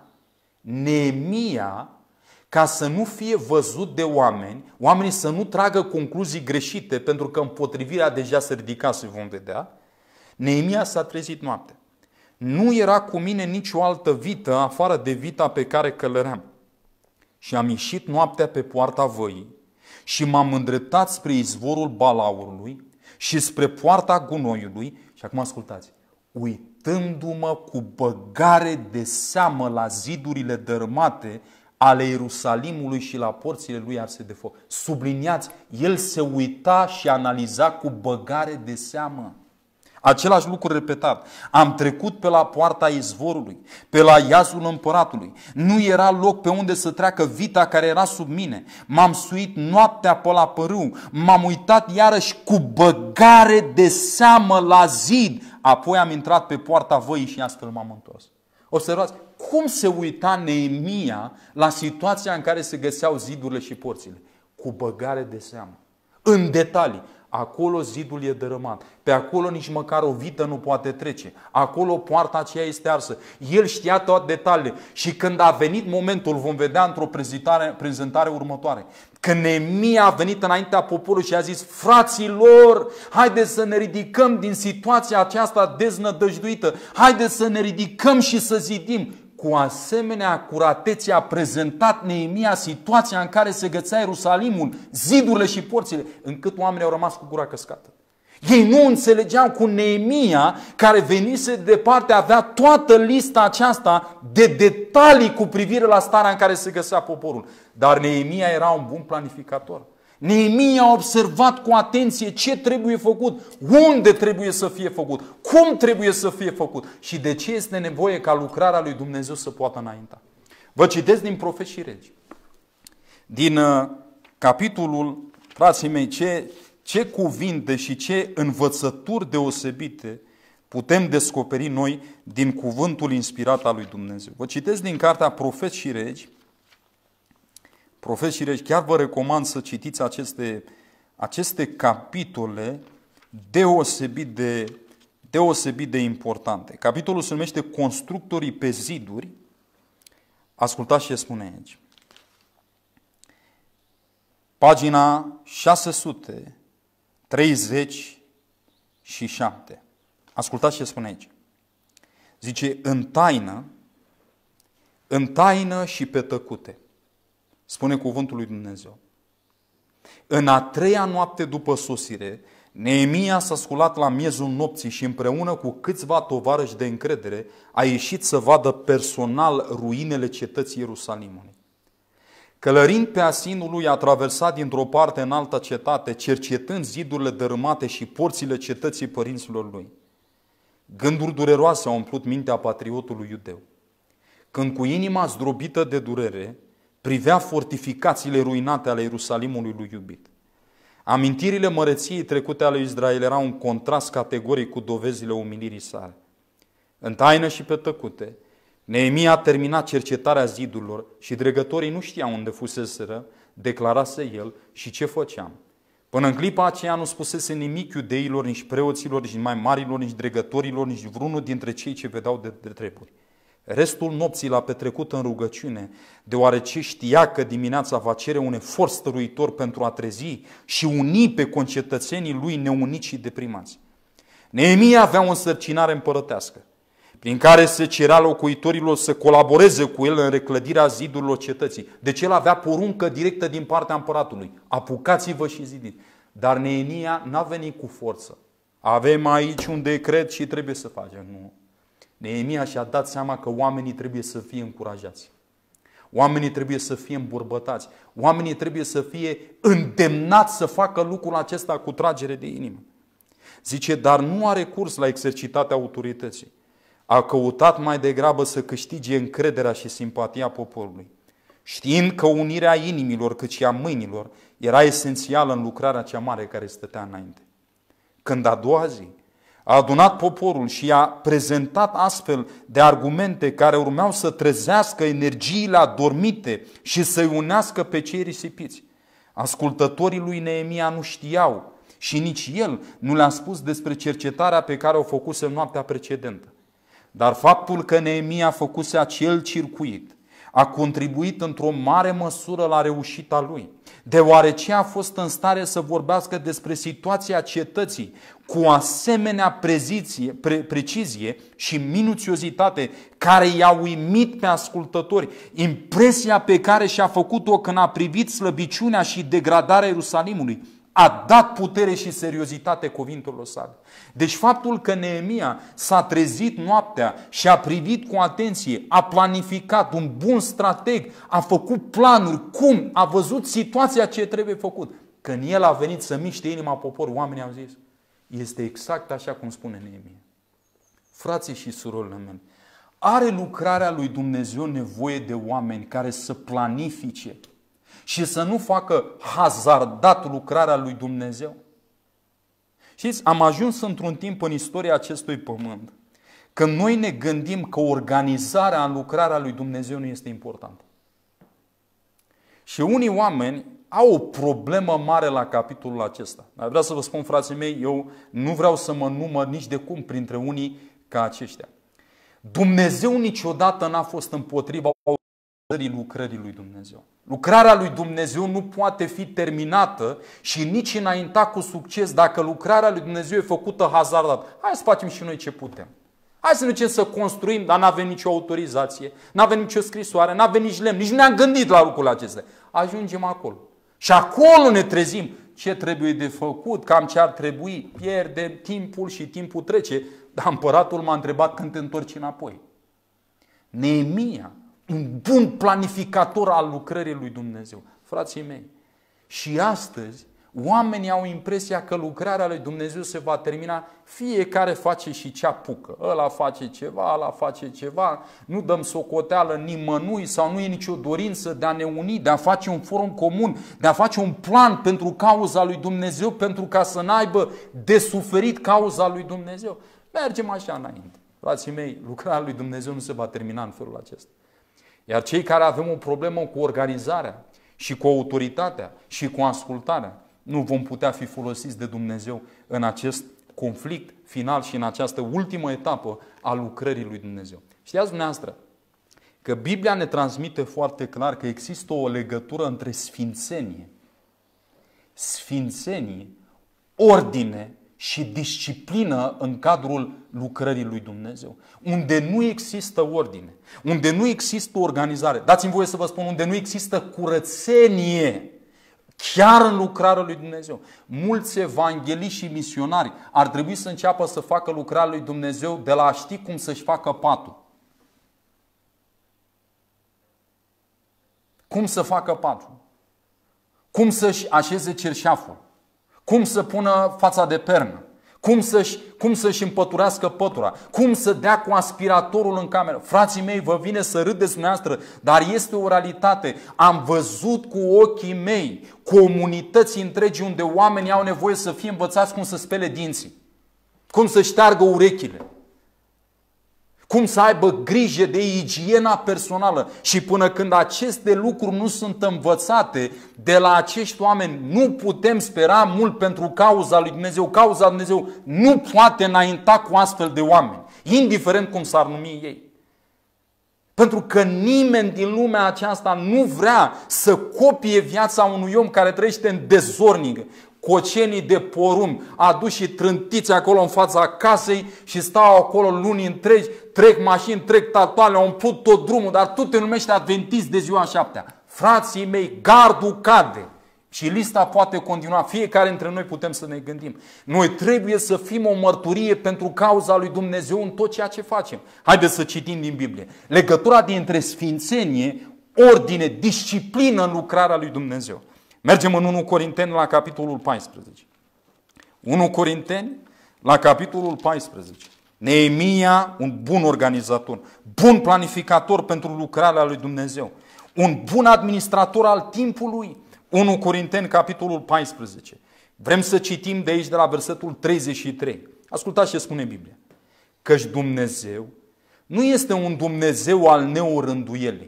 Neemia, ca să nu fie văzut de oameni, oamenii să nu tragă concluzii greșite, pentru că împotrivirea deja se ridicase, vom vedea, Neemia s-a trezit noaptea. Nu era cu mine nicio altă vită afară de vita pe care călăream. Și am ieșit noaptea pe poarta văii și m-am îndreptat spre izvorul balaurului și spre poarta gunoiului. Și acum ascultați, uitându-mă cu băgare de seamă la zidurile dărâmate ale Ierusalimului și la porțile lui arse de foc. Subliniați, el se uita și analiza cu băgare de seamă. Același lucru repetat. Am trecut pe la poarta izvorului, pe la iazul împăratului. Nu era loc pe unde să treacă vita care era sub mine. M-am suit noaptea pe la părâu. M-am uitat iarăși cu băgare de seamă la zid. Apoi am intrat pe poarta văii și astfel m-am întors. Observați cum se uita Neemia la situația în care se găseau zidurile și porțile. Cu băgare de seamă. În detalii. Acolo zidul e dărâmat. Pe acolo nici măcar o vită nu poate trece. Acolo poarta aceea este arsă. El știa toate detaliile. Și când a venit momentul, vom vedea într-o prezentare următoare, când Neemia a venit înaintea poporului și a zis: fraților, haideți să ne ridicăm din situația aceasta deznădăjduită. Haideți să ne ridicăm și să zidim. Cu asemenea acuratețe a prezentat Neemia situația în care se găsea Ierusalimul, zidurile și porțile, încât oamenii au rămas cu gura căscată. Ei nu înțelegeau cu Neemia, care venise de departe, avea toată lista aceasta de detalii cu privire la starea în care se găsea poporul. Dar Neemia era un bun planificator. Neemia a observat cu atenție ce trebuie făcut, unde trebuie să fie făcut, cum trebuie să fie făcut și de ce este nevoie ca lucrarea lui Dumnezeu să poată înainta. Vă citesc din Profeți și Regi. Din capitolul, frații mei, ce cuvinte și ce învățături deosebite putem descoperi noi din cuvântul inspirat al lui Dumnezeu. Vă citesc din cartea Profeți și Regi. Profeți și Regi, chiar vă recomand să citiți aceste capitole deosebit de importante. Capitolul se numește Constructorii pe ziduri. Ascultați ce spune aici. Pagina 637. Ascultați ce spune aici. Zice, în taină și pe tăcute, spune cuvântul lui Dumnezeu. În a treia noapte după sosire, Neemia s-a sculat la miezul nopții și împreună cu câțiva tovarăși de încredere a ieșit să vadă personal ruinele cetății Ierusalimului. Călărind pe asinul lui, a traversat dintr-o parte în alta cetate, cercetând zidurile dărâmate și porțile cetății părinților lui. Gânduri dureroase au umplut mintea patriotului iudeu. Când cu inima zdrobită de durere, privea fortificațiile ruinate ale Ierusalimului lui iubit. Amintirile măreției trecute ale lui Israel erau un contrast categoric cu dovezile umilirii sale. În taină și pe tăcute, Neemia a terminat cercetarea zidurilor și dregătorii nu știau unde fuseseră, declarase el, și ce făceam. Până în clipa aceea nu spusese nimic iudeilor, nici preoților, nici mai marilor, nici dregătorilor, nici vreunul dintre cei ce vedeau de treburi. Restul nopții l-a petrecut în rugăciune, deoarece știa că dimineața va cere un efort stăruitor pentru a trezi și uni pe concetățenii lui neuniți și deprimați. Neemia avea o însărcinare împărătească, prin care se cerea locuitorilor să colaboreze cu el în reclădirea zidurilor cetății. Deci el avea poruncă directă din partea împăratului. Apucați-vă și zidiți. Dar Neemia n-a venit cu forță. Avem aici un decret și trebuie să facem. Nu. Neemia și-a dat seama că oamenii trebuie să fie încurajați. Oamenii trebuie să fie îmbărbătați. Oamenii trebuie să fie îndemnați să facă lucrul acesta cu tragere de inimă. Zice, dar nu a recurs la exercitatea autorității. A căutat mai degrabă să câștige încrederea și simpatia poporului, știind că unirea inimilor cât și a mâinilor era esențială în lucrarea cea mare care stătea înainte. Când a doua zi a adunat poporul și i-a prezentat astfel de argumente care urmeau să trezească energiile adormite și să-i unească pe cei risipiți, ascultătorii lui Neemia nu știau și nici el nu le-a spus despre cercetarea pe care o făcuse noaptea precedentă. Dar faptul că Neemia făcuse acel circuit a contribuit într-o mare măsură la reușita lui, deoarece a fost în stare să vorbească despre situația cetății cu o asemenea precizie și minuțiozitate care i-a uimit pe ascultători. Impresia pe care și-a făcut-o când a privit slăbiciunea și degradarea Ierusalimului a dat putere și seriozitate cuvintelor sale. Deci faptul că Neemia s-a trezit noaptea și a privit cu atenție, a planificat, un bun strateg, a făcut planuri, cum, a văzut situația ce trebuie făcut. Când el a venit să miște inima poporului, oamenii au zis, este exact așa cum spune Neemia. Frații și surorile mele, are lucrarea lui Dumnezeu nevoie de oameni care să planifice și să nu facă hazardat lucrarea lui Dumnezeu? Știți, am ajuns într-un timp în istoria acestui pământ când noi ne gândim că organizarea în lucrarea lui Dumnezeu nu este importantă. Și unii oameni au o problemă mare la capitolul acesta. Dar vreau să vă spun, frații mei, eu nu vreau să mă număr nici de cum printre unii ca aceștia. Dumnezeu niciodată n-a fost împotriva lucrării lui Dumnezeu. Lucrarea lui Dumnezeu nu poate fi terminată și nici înainta cu succes dacă lucrarea lui Dumnezeu e făcută hazardat. Hai să facem și noi ce putem. Hai să ne ducem să construim, dar n-avem nicio autorizație, n-avem nicio scrisoare, n-avem nici lemn, nici nu ne-am gândit la lucrurile acestea. Ajungem acolo. Și acolo ne trezim ce trebuie de făcut, cam ce ar trebui. Pierdem timpul și timpul trece. Dar împăratul m-a întrebat când te întorci înapoi. Neemia, un bun planificator al lucrării lui Dumnezeu. Frații mei, și astăzi oamenii au impresia că lucrarea lui Dumnezeu se va termina, fiecare face și ce apucă. Ăla face ceva, ăla face ceva, nu dăm socoteală nimănui sau nu e nicio dorință de a ne uni, de a face un forum comun, de a face un plan pentru cauza lui Dumnezeu, pentru ca să n-aibă de suferit cauza lui Dumnezeu. Mergem așa înainte. Frații mei, lucrarea lui Dumnezeu nu se va termina în felul acesta. Iar cei care avem o problemă cu organizarea și cu autoritatea și cu ascultarea, nu vom putea fi folosiți de Dumnezeu în acest conflict final și în această ultimă etapă a lucrării lui Dumnezeu. Știați dumneavoastră că Biblia ne transmite foarte clar că există o legătură între sfințenie, ordine și disciplină în cadrul lucrării lui Dumnezeu. Unde nu există ordine, unde nu există organizare, dați-mi voie să vă spun, unde nu există curățenie, chiar în lucrarea lui Dumnezeu. Mulți evangheliști și misionari ar trebui să înceapă să facă lucrarea lui Dumnezeu de la a ști cum să-și facă patul. Cum să facă patul? Cum să-și așeze cerșaful? Cum să pună fața de pernă? Cum să-și împăturească pătura? Cum să dea cu aspiratorul în cameră? Frații mei, vă vine să râdeți dumneavoastră, dar este o realitate. Am văzut cu ochii mei comunități întregi unde oamenii au nevoie să fie învățați cum să spele dinții, cum să șteargă urechile, cum să aibă grijă de igiena personală. Și până când aceste lucruri nu sunt învățate de la acești oameni, nu putem spera mult pentru cauza lui Dumnezeu. Cauza lui Dumnezeu nu poate înainta cu astfel de oameni, indiferent cum s-ar numi ei. Pentru că nimeni din lumea aceasta nu vrea să copie viața unui om care trăiește în dezornic, cocenii de porumb aduși și trântiți acolo în fața casei și stau acolo luni întregi, trec mașini, trec tatoale, au umplut tot drumul, dar tu te numești adventist de ziua 7-a. Frații mei, gardul cade. Și lista poate continua. Fiecare dintre noi putem să ne gândim. Noi trebuie să fim o mărturie pentru cauza lui Dumnezeu în tot ceea ce facem. Haideți să citim din Biblie. Legătura dintre sfințenie, ordine, disciplină în lucrarea lui Dumnezeu. Mergem în 1 Corinteni la capitolul 14. 1 Corinteni la capitolul 14. Neemia, un bun organizator, bun planificator pentru lucrarea lui Dumnezeu, un bun administrator al timpului. 1 Corinteni, capitolul 14. Vrem să citim de aici, de la versetul 33. Ascultați ce spune Biblia. Căci Dumnezeu nu este un Dumnezeu al neorânduielii.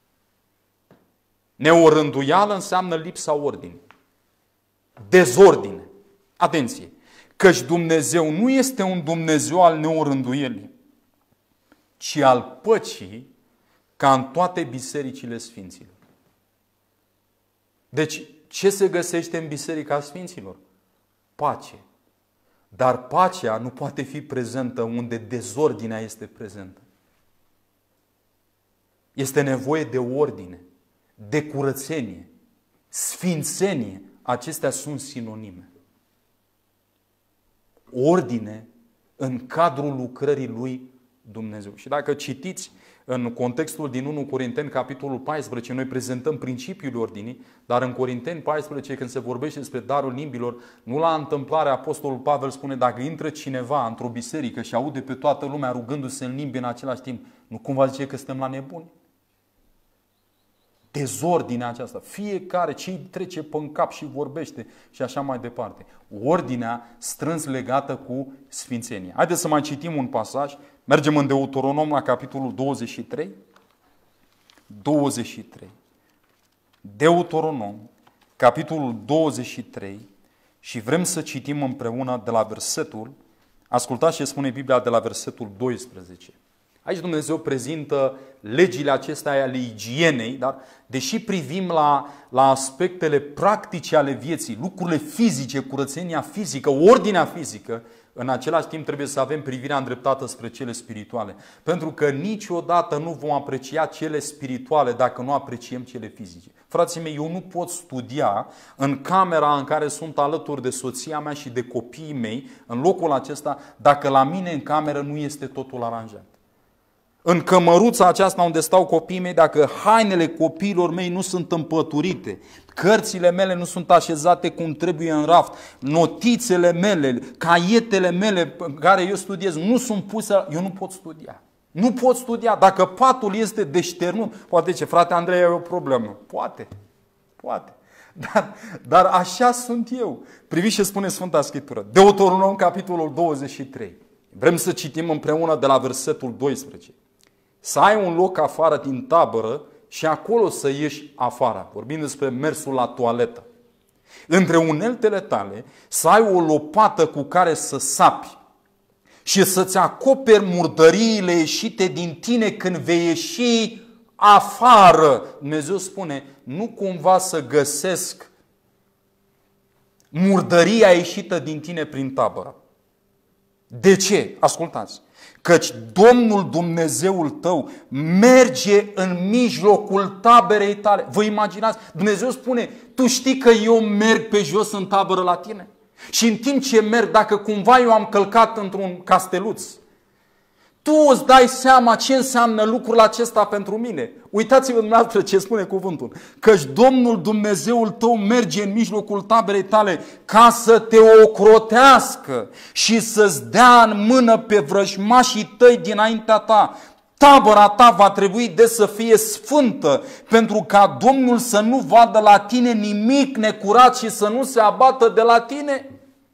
Neorânduială înseamnă lipsa ordinii, dezordine. Atenție! Căci Dumnezeu nu este un Dumnezeu al neorânduielii, ci al păcii, ca în toate bisericile sfinților. Deci, ce se găsește în Biserica Sfinților? Pace. Dar pacea nu poate fi prezentă unde dezordinea este prezentă. Este nevoie de ordine, de curățenie, sfințenie. Acestea sunt sinonime. Ordine în cadrul lucrării lui Dumnezeu. Și dacă citiți în contextul din 1 Corinteni, capitolul 14, noi prezentăm principiul ordinii, dar în Corinteni 14, când se vorbește despre darul limbilor, nu la întâmplare Apostolul Pavel spune, dacă intră cineva într-o biserică și aude pe toată lumea rugându-se în limbi în același timp, nu cumva zice că suntem la nebuni? Dezordinea aceasta, fiecare ce trece pe în cap și vorbește și așa mai departe. Ordinea strâns legată cu sfințenia. Haideți să mai citim un pasaj. Mergem în Deuteronom la capitolul 23. 23. Deuteronom, capitolul 23, și vrem să citim împreună de la versetul, ascultați ce spune Biblia de la versetul 12. Aici Dumnezeu prezintă legile acestea ale igienei, dar deși privim la aspectele practice ale vieții, lucrurile fizice, curățenia fizică, ordinea fizică, în același timp trebuie să avem privirea îndreptată spre cele spirituale. Pentru că niciodată nu vom aprecia cele spirituale dacă nu apreciem cele fizice. Frații mei, eu nu pot studia în camera în care sunt alături de soția mea și de copiii mei, în locul acesta, dacă la mine în cameră nu este totul aranjat. În cămăruța aceasta unde stau copiii mei, dacă hainele copiilor mei nu sunt împăturite, cărțile mele nu sunt așezate cum trebuie în raft, notițele mele, caietele mele în care eu studiez nu sunt puse, eu nu pot studia. Nu pot studia. Dacă patul este deșternut, poate ce, frate Andrei, e o problemă. Poate. Dar așa sunt eu. Priviți ce spune Sfânta Scriptură. Deuteronom, capitolul 23. Vrem să citim împreună de la versetul 12. Să ai un loc afară din tabără și acolo să ieși afară. Vorbim despre mersul la toaletă. între uneltele tale să ai o lopată cu care să sapi și să-ți acoperi murdăriile ieșite din tine când vei ieși afară. Dumnezeu spune, nu cumva să găsesc murdăria ieșită din tine prin tabără. De ce? Ascultați. Căci Domnul Dumnezeul tău merge în mijlocul taberei tale. Vă imaginați? Dumnezeu spune, tu știi că eu merg pe jos în tabără la tine? Și în timp ce merg, dacă cumva eu am călcat într-un casteluț, tu îți dai seama ce înseamnă lucrul acesta pentru mine. Uitați-vă dumneavoastră ce spune cuvântul. Căci Domnul Dumnezeul tău merge în mijlocul taberei tale ca să te ocrotească și să-ți dea în mână pe vrăjmașii tăi dinaintea ta. Tabăra ta va trebui să fie sfântă, pentru ca Domnul să nu vadă la tine nimic necurat și să nu se abată de la tine.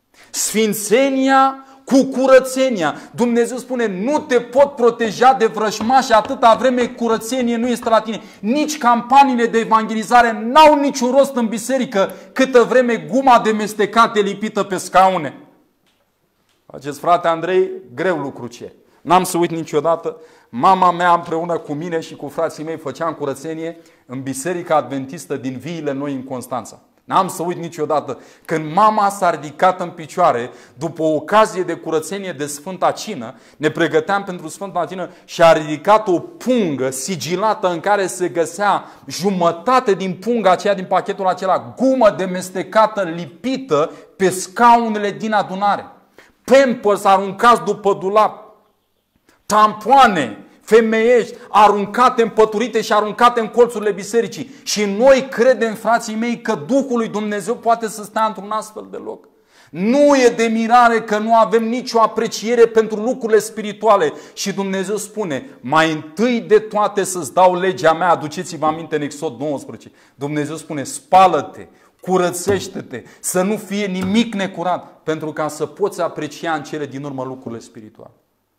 Sfințenia cu curățenia. Dumnezeu spune, nu te pot proteja de vrăjmași atâta vreme curățenie nu este la tine. Nici campaniile de evangelizare n-au niciun rost în biserică câtă vreme guma de mestecat e lipită pe scaune. Faceți, frate Andrei, greu lucru ce. N-am să uit niciodată. Mama mea împreună cu mine și cu frații mei făceam curățenie în Biserica Adventistă din Viile Noi în Constanța. N-am să uit niciodată când mama s-a ridicat în picioare după o ocazie de curățenie de Sfânta Cină, ne pregăteam pentru Sfânta Cină și a ridicat o pungă sigilată în care se găsea jumătate din punga aceea, din pachetul acela, gumă de mestecată lipită pe scaunele din adunare. Pampers aruncați după dulap, tampoane femeiești aruncate, împăturite și aruncate în colțurile bisericii. Și noi credem, frații mei, că Duhul lui Dumnezeu poate să stea într-un astfel de loc. Nu e de mirare că nu avem nicio apreciere pentru lucrurile spirituale. Și Dumnezeu spune, mai întâi de toate să-ți dau legea mea. Aduceți-vă aminte în Exod 19. Dumnezeu spune, spală-te, curățește-te, să nu fie nimic necurat, pentru ca să poți aprecia în cele din urmă lucrurile spirituale.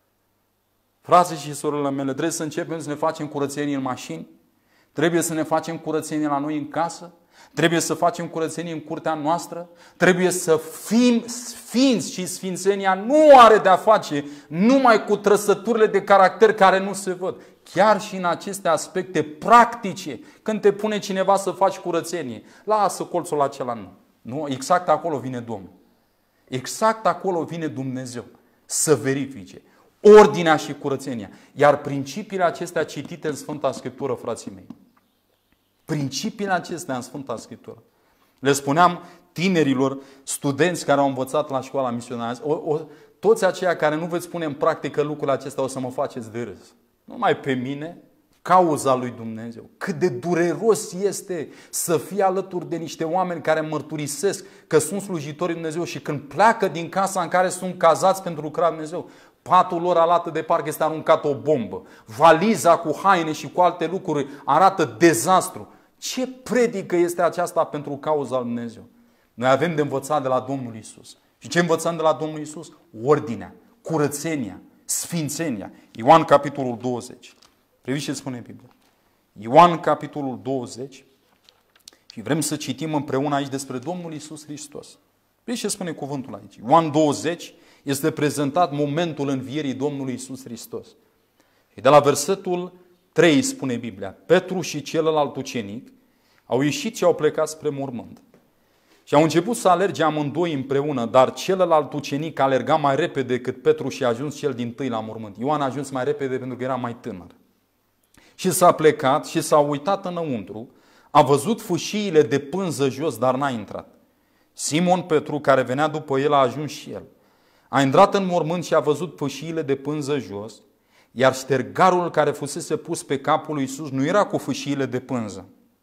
Frații și surorile mele, trebuie să începem să ne facem curățenie în mașini, trebuie să ne facem curățenie la noi în casă, trebuie să facem curățenie în curtea noastră, trebuie să fim sfinți și sfințenia nu are de-a face numai cu trăsăturile de caracter care nu se văd. Chiar și în aceste aspecte practice, când te pune cineva să faci curățenie, lasă colțul acela, nu. Exact acolo vine Domnul. Exact acolo vine Dumnezeu să verifice ordinea și curățenia. Iar principiile acestea citite în Sfânta Scriptură, frații mei, principiile acestea în Sfânta Scriptură, le spuneam tinerilor, studenți care au învățat la școala misionară, toți aceia care nu veți pune în practică lucrurile acestea o să mă faceți de râs. Numai pe mine, cauza lui Dumnezeu. Cât de dureros este să fii alături de niște oameni care mărturisesc că sunt slujitorii Dumnezeu și când pleacă din casa în care sunt cazați pentru lucrarea Dumnezeu, patul lor arată de parcă este aruncat o bombă. Valiza cu haine și cu alte lucruri arată dezastru. Ce predică este aceasta pentru cauza lui Dumnezeu? Noi avem de învățat de la Domnul Iisus. Și ce învățăm de la Domnul Iisus? Ordinea, curățenia, sfințenia. Ioan capitolul 20. Priviți ce spune Biblia. Ioan capitolul 20. Și vrem să citim împreună aici despre Domnul Iisus Hristos. Priviți ce spune cuvântul aici. Ioan 20 este prezentat momentul învierii Domnului Iisus Hristos. Și de la versetul 3 spune Biblia, Petru și celălalt ucenic au ieșit și au plecat spre mormânt. Și au început să alerge amândoi împreună, dar celălalt ucenic alerga mai repede decât Petru și a ajuns cel dintâi la mormânt. Ioan a ajuns mai repede pentru că era mai tânăr. Și s-a plecat și s-a uitat înăuntru, a văzut fâșiile de pânză jos, dar n-a intrat. Simon Petru, care venea după el, a ajuns și el. A intrat în mormânt și a văzut fâșiile de pânză jos, iar ștergarul care fusese pus pe capul lui Iisus nu era cu fâșiile de pânză,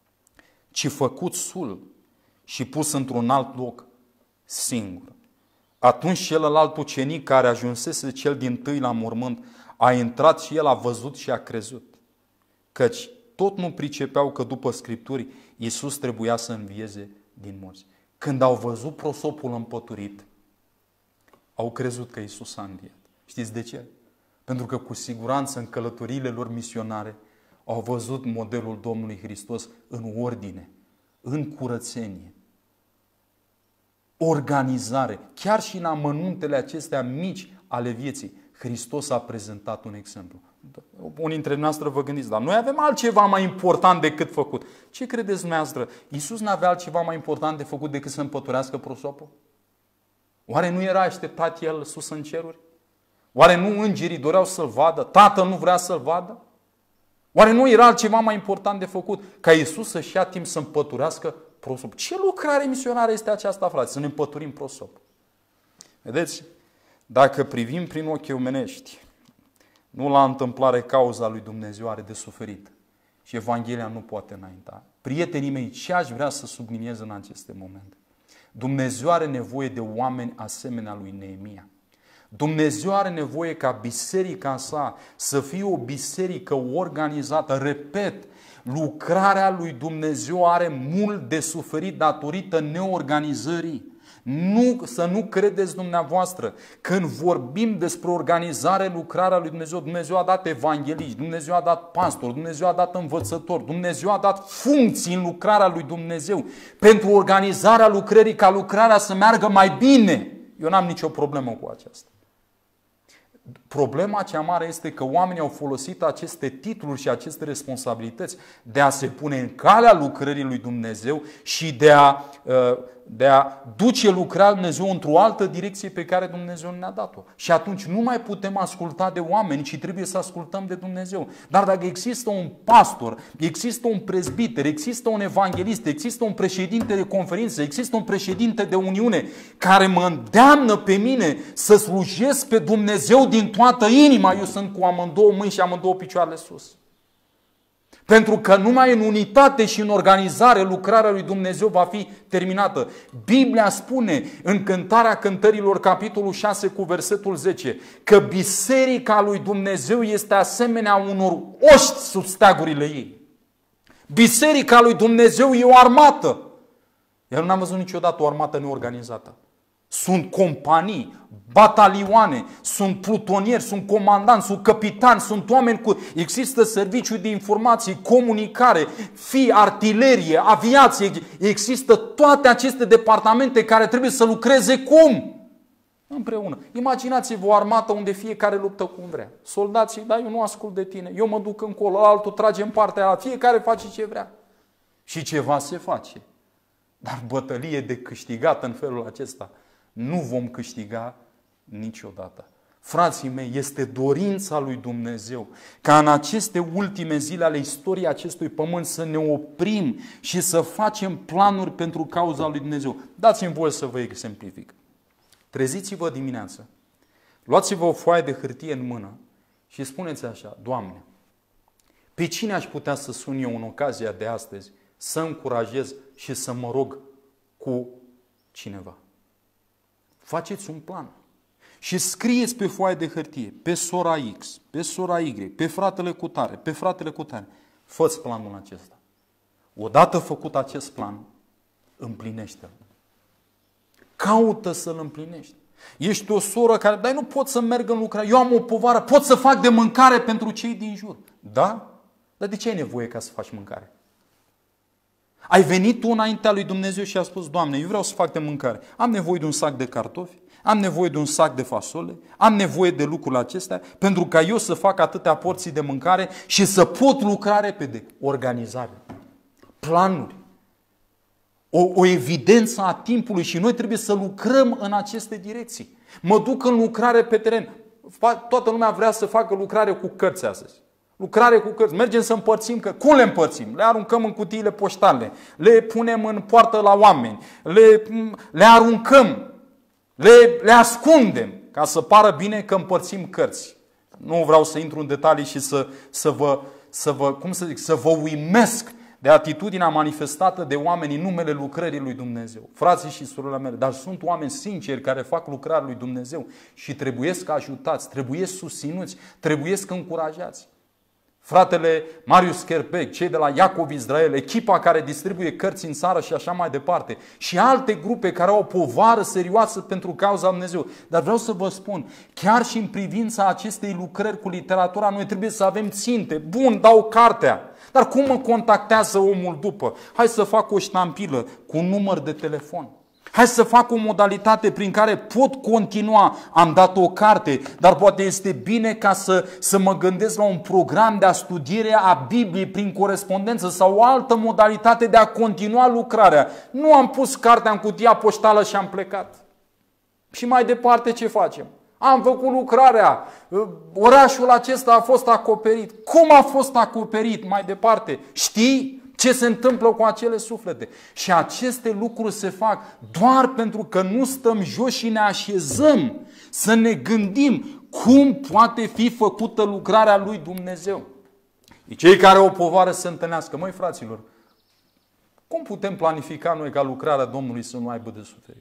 ci făcut sul și pus într-un alt loc, singur. Atunci celălalt ucenic care ajunsese cel dintâi la mormânt a intrat și el a văzut și a crezut, căci tot nu pricepeau că după Scripturi Iisus trebuia să învieze din morți. Când au văzut prosopul împăturit, au crezut că Iisus a înviat. Știți de ce? Pentru că cu siguranță în călătoriile lor misionare au văzut modelul Domnului Hristos în ordine, în curățenie. organizare. Chiar și în amănuntele acestea mici ale vieții, Hristos a prezentat un exemplu. Unii dintre noastre vă gândiți, dar noi avem altceva mai important decât făcut. Ce credeți dumneavoastră? Iisus n-avea altceva mai important de făcut decât să împăturească prosopul? Oare nu era așteptat El sus în ceruri? Oare nu îngerii doreau să-L vadă? Tatăl nu vrea să-L vadă? Oare nu era altceva mai important de făcut ca Iisus să-și ia timp să împăturească prosopul? Ce lucrare misionară este aceasta, frate? Să ne împăturim prosopul. Vedeți? Dacă privim prin ochii omenești, nu la întâmplare cauza lui Dumnezeu are de suferit și Evanghelia nu poate înainta. Prietenii mei, ce aș vrea să subliniez în aceste momente? Dumnezeu are nevoie de oameni asemenea lui Neemia. Dumnezeu are nevoie ca biserica sa să fie o biserică organizată. Repet, lucrarea lui Dumnezeu are mult de suferit datorită neorganizării. Să nu credeți dumneavoastră, când vorbim despre organizare, lucrarea lui Dumnezeu, Dumnezeu a dat evangheliști, Dumnezeu a dat pastori, Dumnezeu a dat învățători, Dumnezeu a dat funcții în lucrarea lui Dumnezeu pentru organizarea lucrării, ca lucrarea să meargă mai bine. Eu n-am nicio problemă cu aceasta. Problema cea mare este că oamenii au folosit aceste titluri și aceste responsabilități de a se pune în calea lucrării lui Dumnezeu și de a duce lucrarea lui Dumnezeu într-o altă direcție pe care Dumnezeu ne-a dat-o. Și atunci nu mai putem asculta de oameni, ci trebuie să ascultăm de Dumnezeu. Dar dacă există un pastor, există un prezbiter, există un evanghelist, există un președinte de conferință, există un președinte de uniune care mă îndeamnă pe mine să slujesc pe Dumnezeu din toată inima, eu sunt cu amândouă mâini și amândouă picioarele sus. Pentru că numai în unitate și în organizare lucrarea lui Dumnezeu va fi terminată. Biblia spune în Cântarea Cântărilor, capitolul 6 cu versetul 10, că biserica lui Dumnezeu este asemenea unor oști sub steagurile ei. Biserica lui Dumnezeu e o armată. Eu nu am văzut niciodată o armată neorganizată. Sunt companii, batalioane, sunt plutonieri, sunt comandanți, sunt capitani, sunt oameni cu... Există serviciu de informații, comunicare, artilerie, aviație. Există toate aceste departamente care trebuie să lucreze cum? Împreună. Imaginați-vă o armată unde fiecare luptă cum vrea. Soldații, da, eu nu ascult de tine, eu mă duc încolo, altul trage în partea aia, fiecare face ce vrea. Și ceva se face. Dar bătălie de câștigat în felul acesta nu vom câștiga niciodată. Frații mei, este dorința lui Dumnezeu ca în aceste ultime zile ale istoriei acestui pământ să ne oprim și să facem planuri pentru cauza lui Dumnezeu. Dați-mi voie să vă exemplific. Treziți-vă dimineața, luați-vă o foaie de hârtie în mână și spuneți așa: Doamne, pe cine aș putea să sun eu în ocazia de astăzi să încurajez și să mă rog cu cineva? Faceți un plan și scrieți pe foaie de hârtie, pe sora X, pe sora Y, pe fratele cutare, pe fratele cutare. Fă-ți planul acesta. Odată făcut acest plan, împlinește-l. Caută să-l împlinești. Ești o soră care, dar nu pot să merg în lucrare, eu am o povară, pot să fac de mâncare pentru cei din jur. Da? Dar de ce ai nevoie ca să faci mâncare? Ai venit tu înaintea lui Dumnezeu și ai spus: Doamne, eu vreau să fac de mâncare. Am nevoie de un sac de cartofi, am nevoie de un sac de fasole, am nevoie de lucrurile acestea pentru ca eu să fac atâtea porții de mâncare și să pot lucra repede. Organizare, planuri, o evidență a timpului și noi trebuie să lucrăm în aceste direcții. Mă duc în lucrare pe teren. Toată lumea vrea să facă lucrare cu cărți astăzi. Lucrare cu cărți. Mergem să împărțim cărți. Cum le împărțim? Le aruncăm în cutiile poștale, le punem în poartă la oameni, le aruncăm, le ascundem ca să pară bine că împărțim cărți. Nu vreau să intru în detalii și să vă uimesc de atitudinea manifestată de oameni în numele lucrării lui Dumnezeu. Frații și surorile mele, dar sunt oameni sinceri care fac lucrarea lui Dumnezeu și trebuiesc ajutați, trebuie susținuți, trebuie încurajați. Fratele Marius Kerpec, cei de la Iacov Israel, echipa care distribuie cărți în țară și așa mai departe, și alte grupe care au o povară serioasă pentru cauza lui Dumnezeu. Dar vreau să vă spun, chiar și în privința acestei lucrări cu literatura, noi trebuie să avem ținte. Bun, dau cartea, dar cum mă contactează omul după? Hai să fac o ștampilă cu un număr de telefon. Hai să fac o modalitate prin care pot continua. Am dat o carte, dar poate este bine ca să mă gândesc la un program de studiere a Bibliei prin corespondență sau o altă modalitate de a continua lucrarea. Nu am pus cartea în cutia poștală și am plecat. Și mai departe ce facem? Am făcut lucrarea, orașul acesta a fost acoperit. Cum a fost acoperit mai departe? Știi ce se întâmplă cu acele suflete? Și aceste lucruri se fac doar pentru că nu stăm jos și ne așezăm să ne gândim cum poate fi făcută lucrarea lui Dumnezeu. Cei care au o povară să se întâlnească. Măi, fraților, cum putem planifica noi ca lucrarea Domnului să nu aibă de suferit?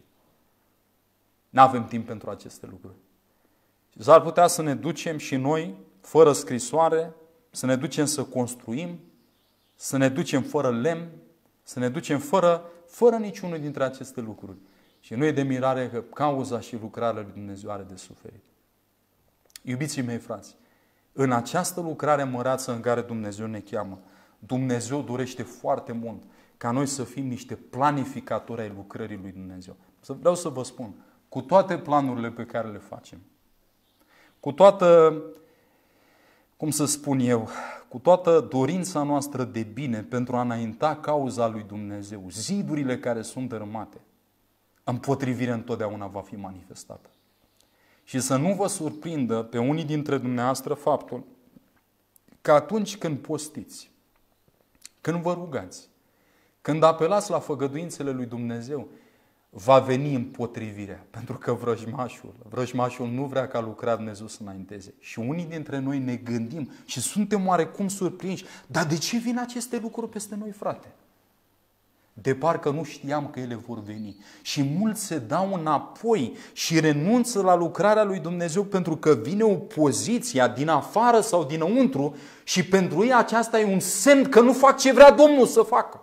N-avem timp pentru aceste lucruri. S-ar putea să ne ducem și noi, fără scrisoare, să ne ducem să construim, să ne ducem fără lemn, să ne ducem fără niciunul dintre aceste lucruri. Și nu e de mirare că cauza și lucrarea lui Dumnezeu are de suferit. Iubiții mei frați, în această lucrare măreață în care Dumnezeu ne cheamă, Dumnezeu dorește foarte mult ca noi să fim niște planificatori ai lucrării lui Dumnezeu. Vreau să vă spun, cu toate planurile pe care le facem, cu toată, cum să spun eu, cu toată dorința noastră de bine pentru a înainta cauza lui Dumnezeu, zidurile care sunt dărâmate, împotrivirea întotdeauna va fi manifestată. Și să nu vă surprindă pe unii dintre dumneavoastră faptul că atunci când postiți, când vă rugați, când apelați la făgăduințele lui Dumnezeu, va veni împotrivirea. Pentru că vrăjmașul nu vrea ca lucrarea Dumnezeu să înainteze. Și unii dintre noi ne gândim și suntem oarecum surprinși. Dar de ce vin aceste lucruri peste noi, frate? De parcă nu știam că ele vor veni. Și mulți se dau înapoi și renunță la lucrarea lui Dumnezeu pentru că vine opoziția din afară sau dinăuntru și pentru ei aceasta e un semn că nu fac ce vrea Domnul să facă.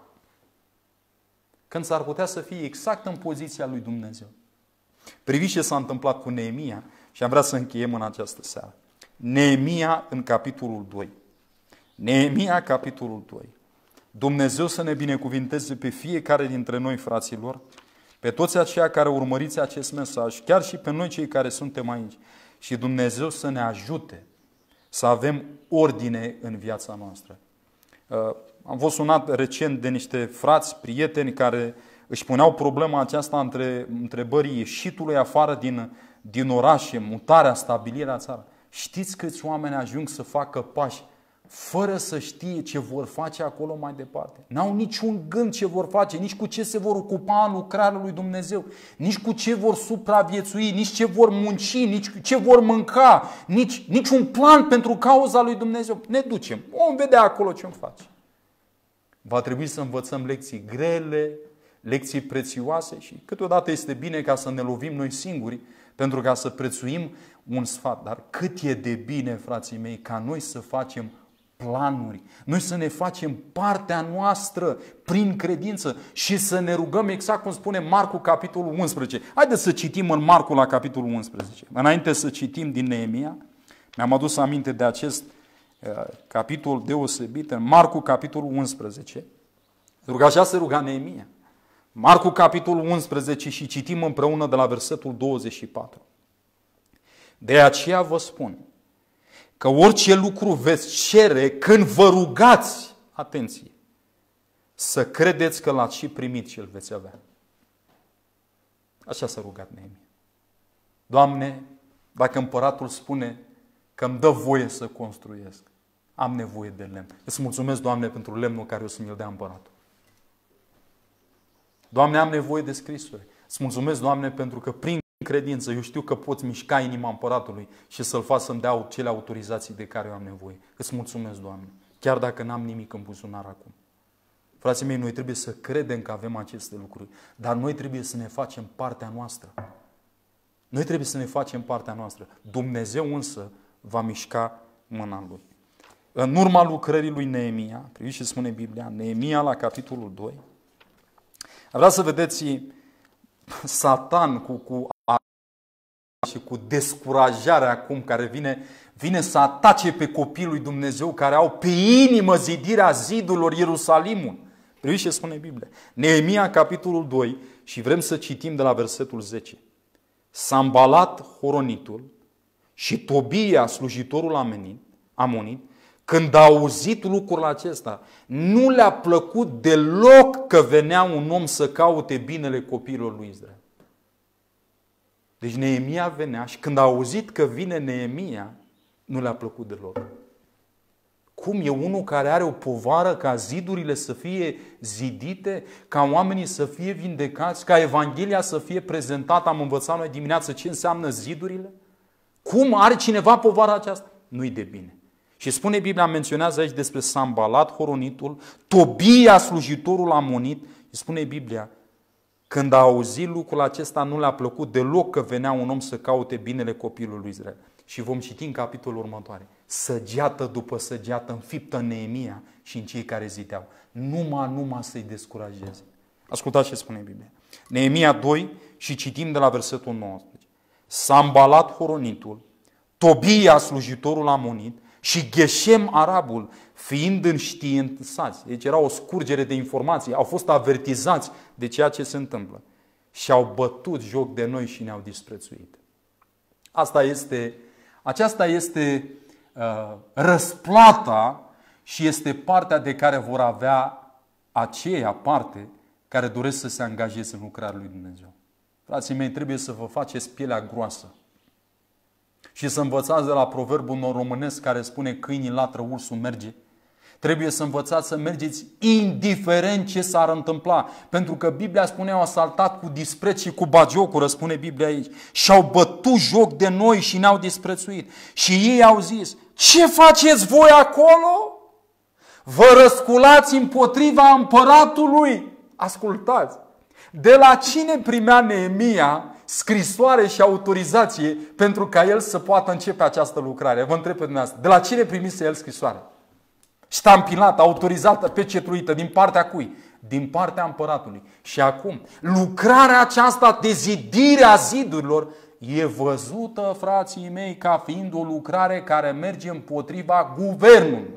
Când s-ar putea să fie exact în poziția lui Dumnezeu. Priviți ce s-a întâmplat cu Neemia și am vrea să încheiem în această seară. Neemia în capitolul 2. Neemia, capitolul 2. Dumnezeu să ne binecuvinteze pe fiecare dintre noi, fraților, pe toți aceia care urmăriți acest mesaj, chiar și pe noi cei care suntem aici. Și Dumnezeu să ne ajute să avem ordine în viața noastră. Am fost sunat recent de niște frați, prieteni care își puneau problema aceasta între întrebării ieșitului afară din orașe, mutarea, stabilirea țară. Știți câți oameni ajung să facă pași fără să știe ce vor face acolo mai departe? N-au niciun gând ce vor face, nici cu ce se vor ocupa în lucrarea lui Dumnezeu, nici cu ce vor supraviețui, nici ce vor munci, nici ce vor mânca, nici un plan pentru cauza lui Dumnezeu. Ne ducem, vom vedea acolo ce-mi face. Va trebui să învățăm lecții grele, lecții prețioase și câteodată este bine ca să ne lovim noi singuri pentru ca să prețuim un sfat. Dar cât e de bine, frații mei, ca noi să facem planuri, noi să ne facem partea noastră prin credință și să ne rugăm exact cum spune Marcu capitolul 11. Haideți să citim în Marcu la capitolul 11. Înainte să citim din Neemia, mi-am adus aminte de acest capitol deosebit, în Marcu capitolul 11. Așa se ruga Neemia. Marcu capitolul 11 și citim împreună de la versetul 24. De aceea vă spun că orice lucru veți cere când vă rugați, atenție, să credeți că l-ați și primit și îl veți avea. Așa s-a rugat Neemia. Doamne, dacă împăratul spune că îmi dă voie să construiesc, am nevoie de lemn. Îți mulțumesc, Doamne, pentru lemnul care o să mi-l dea împăratul. Doamne, am nevoie de scrisuri. Îți mulțumesc, Doamne, pentru că prin credință eu știu că poți mișca inima împăratului și să-l fac să-mi dea cele autorizații de care eu am nevoie. Îți mulțumesc, Doamne, chiar dacă n-am nimic în buzunar acum. Frații mei, noi trebuie să credem că avem aceste lucruri, dar noi trebuie să ne facem partea noastră. Noi trebuie să ne facem partea noastră. Dumnezeu însă va mișca mâna Lui. În urma lucrării lui Neemia, priviți ce spune Biblia, Neemia la capitolul 2, vreau să vedeți Satan cu descurajarea acum care vine să atace pe copiii lui Dumnezeu care au pe inimă zidirea zidurilor Ierusalimului. Priviți ce spune Biblia. Neemia capitolul 2 și vrem să citim de la versetul 10. Sambalat Horonitul și Tobia, slujitorul amonit, când a auzit lucrul acesta, nu le-a plăcut deloc că venea un om să caute binele copiilor lui Israel. Deci Neemia venea și când a auzit că vine Neemia, nu le-a plăcut deloc. Cum e unul care are o povară ca zidurile să fie zidite, ca oamenii să fie vindecați, ca Evanghelia să fie prezentată? Am învățat noi dimineață ce înseamnă zidurile. Cum are cineva povara aceasta? Nu-i de bine. Și spune Biblia, menționează aici despre Sambalat Horonitul, Tobia, slujitorul amonit, și spune Biblia, când a auzit lucrul acesta, nu le-a plăcut deloc că venea un om să caute binele copilului lui Israel. Și vom citi în capitolul următoare. Săgeată după săgeată înfiptă în Neemia și în cei care zideau. Numai să-i descurajeze. Ascultați ce spune Biblia. Neemia 2 și citim de la versetul 19. Sambalat Horonitul, Tobia, slujitorul amonit, și Geshem arabul, fiind înștiințați. Deci era o scurgere de informații. Au fost avertizați de ceea ce se întâmplă. Și au bătut joc de noi și ne-au disprețuit. Aceasta este răsplata și este partea de care vor avea aceea parte care doresc să se angajeze în lucrarea lui Dumnezeu. Frații mei, trebuie să vă faceți pielea groasă și să învățați de la proverbul românesc care spune câinii latră, ursul merge. Trebuie să învățați să mergeți indiferent ce s-ar întâmpla. Pentru că Biblia spune, au asaltat cu dispreț și cu bagiocură, spune Biblia aici. Și-au bătut joc de noi și ne-au disprețuit. Și ei au zis, ce faceți voi acolo? Vă răsculați împotriva împăratului. Ascultați! De la cine primea Neemia scrisoare și autorizație pentru ca el să poată începe această lucrare? Vă întreb pe dumneavoastră, de la cine primise el scrisoare? Ștampilată, autorizată, pecetluită, din partea cui? Din partea împăratului. Și acum, lucrarea aceasta de zidire a zidurilor e văzută, frații mei, ca fiind o lucrare care merge împotriva guvernului.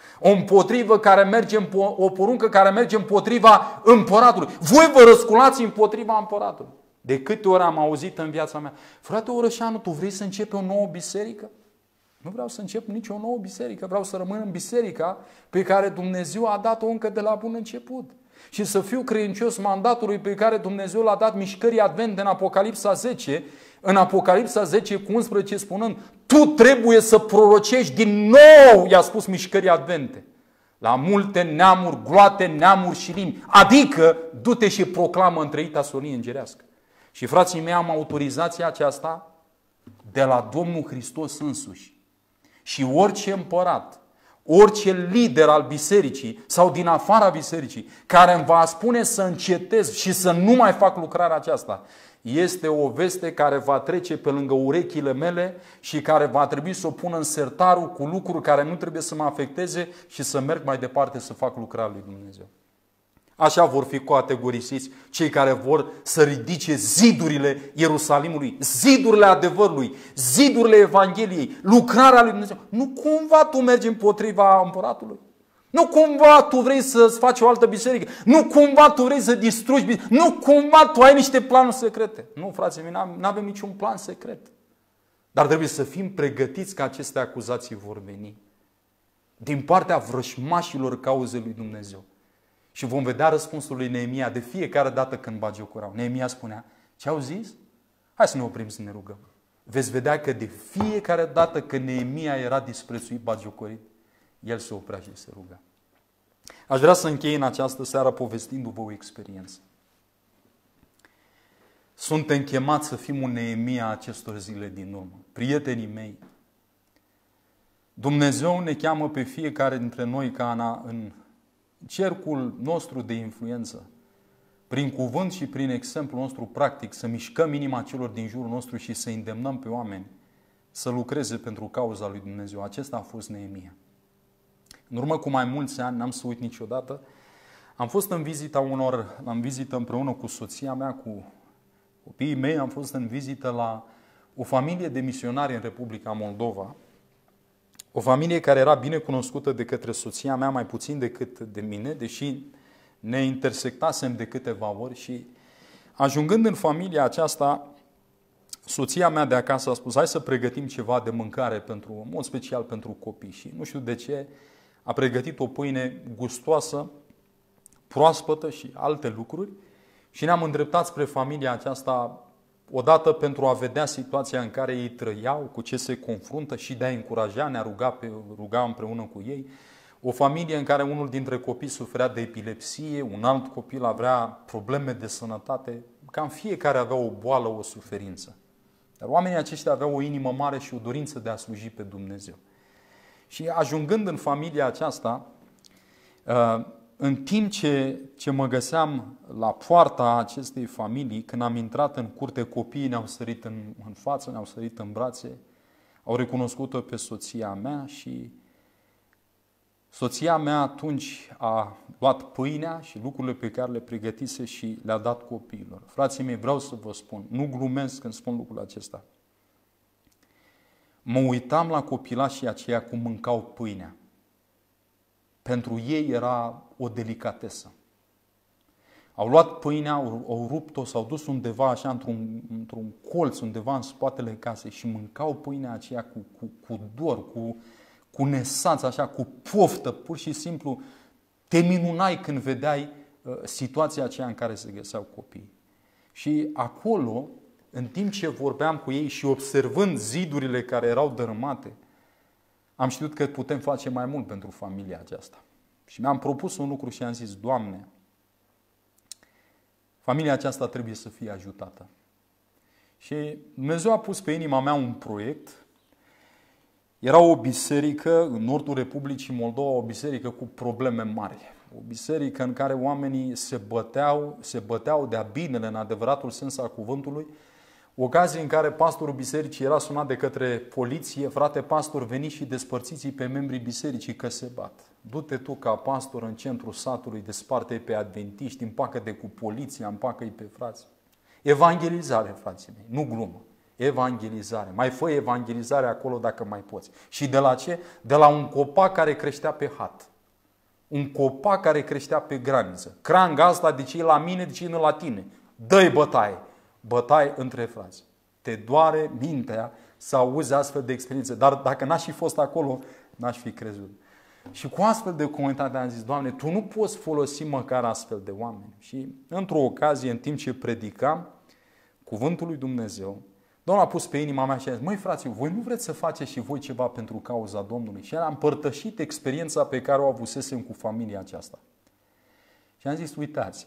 O poruncă care merge împotriva împăratului. Voi vă răsculați împotriva împăratului. De câte ori am auzit în viața mea, frate Orășanu, tu vrei să începi o nouă biserică? Nu vreau să încep nicio nouă biserică, vreau să rămân în biserica pe care Dumnezeu a dat-o încă de la bun început. Și să fiu credincios mandatului pe care Dumnezeu l-a dat mișcării Advent în Apocalipsa 10, în Apocalipsa 10 cu 11 spunând, tu trebuie să prorocești din nou, i-a spus mișcării Advente, la multe neamuri, gloate, neamuri și limbi. Adică, du-te și proclamă întreita solie îngerească. Și frații mei, am autorizația aceasta de la Domnul Hristos însuși. Și orice împărat, orice lider al bisericii sau din afara bisericii care îmi va spune să încetez și să nu mai fac lucrarea aceasta, este o veste care va trece pe lângă urechile mele și care va trebui să o pun în sertarul cu lucruri care nu trebuie să mă afecteze și să merg mai departe să fac lucrarea lui Dumnezeu. Așa vor fi categorisiți cei care vor să ridice zidurile Ierusalimului, zidurile adevărului, zidurile Evangheliei, lucrarea lui Dumnezeu. Nu cumva tu mergi împotriva împăratului? Nu cumva tu vrei să-ți faci o altă biserică? Nu cumva tu vrei să distrugi biserică? Nu cumva tu ai niște planuri secrete? Nu, frații mei, nu avem niciun plan secret. Dar trebuie să fim pregătiți că aceste acuzații vor veni din partea vrășmașilor cauzei lui Dumnezeu. Și vom vedea răspunsul lui Neemia de fiecare dată când bagiocurau. Neemia spunea, ce au zis? Hai să ne oprim să ne rugăm. Veți vedea că de fiecare dată când Neemia era disprețuit, bagiocorit, el se oprea și se ruga. Aș vrea să închei în această seară povestindu-vă o experiență. Suntem chemați să fim un Neemia acestor zile din urmă. Prietenii mei, Dumnezeu ne cheamă pe fiecare dintre noi ca în cercul nostru de influență, prin cuvânt și prin exemplul nostru practic, să mișcăm inima celor din jurul nostru și să îndemnăm pe oameni să lucreze pentru cauza lui Dumnezeu. Acesta a fost Neemia. În urmă cu mai mulți ani, n-am să uit niciodată, am fost în vizită împreună cu soția mea, cu copiii mei, am fost în vizită la o familie de misionari în Republica Moldova. O familie care era bine cunoscută de către soția mea, mai puțin decât de mine, deși ne intersectasem de câteva ori și Ajungând în familia aceasta, soția mea de acasă a spus, hai să pregătim ceva de mâncare, în mod special pentru copii. Și nu știu de ce, a pregătit o pâine gustoasă, proaspătă și alte lucruri. Și ne-am îndreptat spre familia aceasta, odată pentru a vedea situația în care ei trăiau, cu ce se confruntă și de a încuraja, ne-a ruga împreună cu ei. O familie în care unul dintre copii suferea de epilepsie, un alt copil avea probleme de sănătate, cam fiecare avea o boală, o suferință. Dar oamenii aceștia aveau o inimă mare și o dorință de a sluji pe Dumnezeu. Și ajungând în familia aceasta, în timp ce mă găseam la poarta acestei familii, când am intrat în curte, copiii ne-au sărit în față, ne-au sărit în brațe, au recunoscut-o pe soția mea și soția mea atunci a luat pâinea și lucrurile pe care le pregătise și le-a dat copiilor. Frații mei, vreau să vă spun, nu glumesc când spun lucrul acesta. Mă uitam la copilașii aceia cum mâncau pâinea. Pentru ei era o delicatesă. Au luat pâinea, au rupt-o, s-au dus undeva așa într-un colț, undeva în spatele casei și mâncau pâinea aceea cu dor, cu nesață, așa, cu poftă, pur și simplu. Te minunai când vedeai situația aceea în care se găseau copiii. Și acolo, în timp ce vorbeam cu ei și observând zidurile care erau dărâmate, am știut că putem face mai mult pentru familia aceasta. Și mi-am propus un lucru și am zis, Doamne, familia aceasta trebuie să fie ajutată. Și Dumnezeu a pus pe inima mea un proiect. Era o biserică în nordul Republicii Moldova, o biserică cu probleme mari. O biserică în care oamenii se băteau de-a binele, în adevăratul sens al cuvântului. Ocazie în care pastorul bisericii era sunat de către poliție, frate pastor, veniți și despărțiți pe membrii bisericii că se bat. Du-te tu ca pastor în centrul satului, desparte-i pe adventiști, împacă-te cu poliția, împacă-i pe frați. Evangelizare, frații mei, nu glumă. Evangelizare. Mai fă evangelizare acolo dacă mai poți. Și de la ce? De la un copac care creștea pe hat. Un copac care creștea pe graniță. Cranga asta, de ce e la mine, de ce e la tine? Dă-i bătaie. Bătaie între frați. Te doare mintea să auzi astfel de experiențe. Dar dacă n-aș fi fost acolo, n-aș fi crezut. Și cu astfel de comunitate am zis, Doamne, Tu nu poți folosi măcar astfel de oameni. Și într-o ocazie, în timp ce predicam cuvântul lui Dumnezeu, Domnul a pus pe inima mea și a zis, măi frații, voi nu vreți să faceți și voi ceva pentru cauza Domnului? Și am împărtășit experiența pe care o avusesem cu familia aceasta. Și am zis, uitați,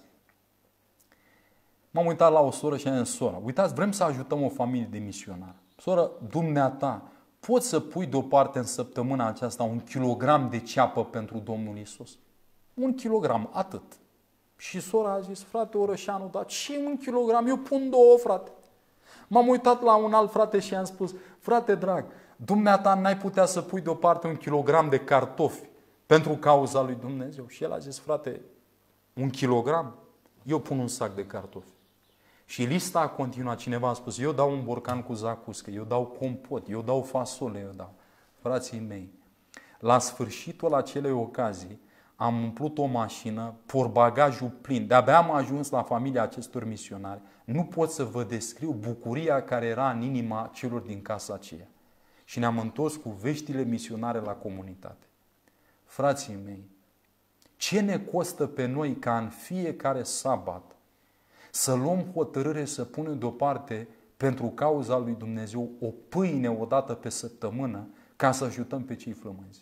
m-am uitat la o soră și am zis, soră, uitați, vrem să ajutăm o familie de misionari. Soră, dumneata, poți să pui deoparte în săptămâna aceasta 1 kilogram de ceapă pentru Domnul Iisus? 1 kilogram, atât. Și sora a zis, frate Orășanu, dar ce 1 kilogram? Eu pun 2, frate. M-am uitat la un alt frate și i-am spus, frate drag, dumneata n-ai putea să pui deoparte 1 kilogram de cartofi pentru cauza lui Dumnezeu? Și el a zis, frate, 1 kilogram? Eu pun un sac de cartofi. Și lista a continuat. Cineva a spus, eu dau un borcan cu zacuscă, eu dau compot, eu dau fasole, eu dau. Frații mei, la sfârșitul acelei ocazii, am umplut o mașină, portbagajul plin. De-abia am ajuns la familia acestor misionari. Nu pot să vă descriu bucuria care era în inima celor din casa aceea. Și ne-am întors cu veștile misionare la comunitate. Frații mei, ce ne costă pe noi ca în fiecare sabat să luăm hotărâre să punem deoparte pentru cauza lui Dumnezeu o pâine o dată pe săptămână ca să ajutăm pe cei flămânzi?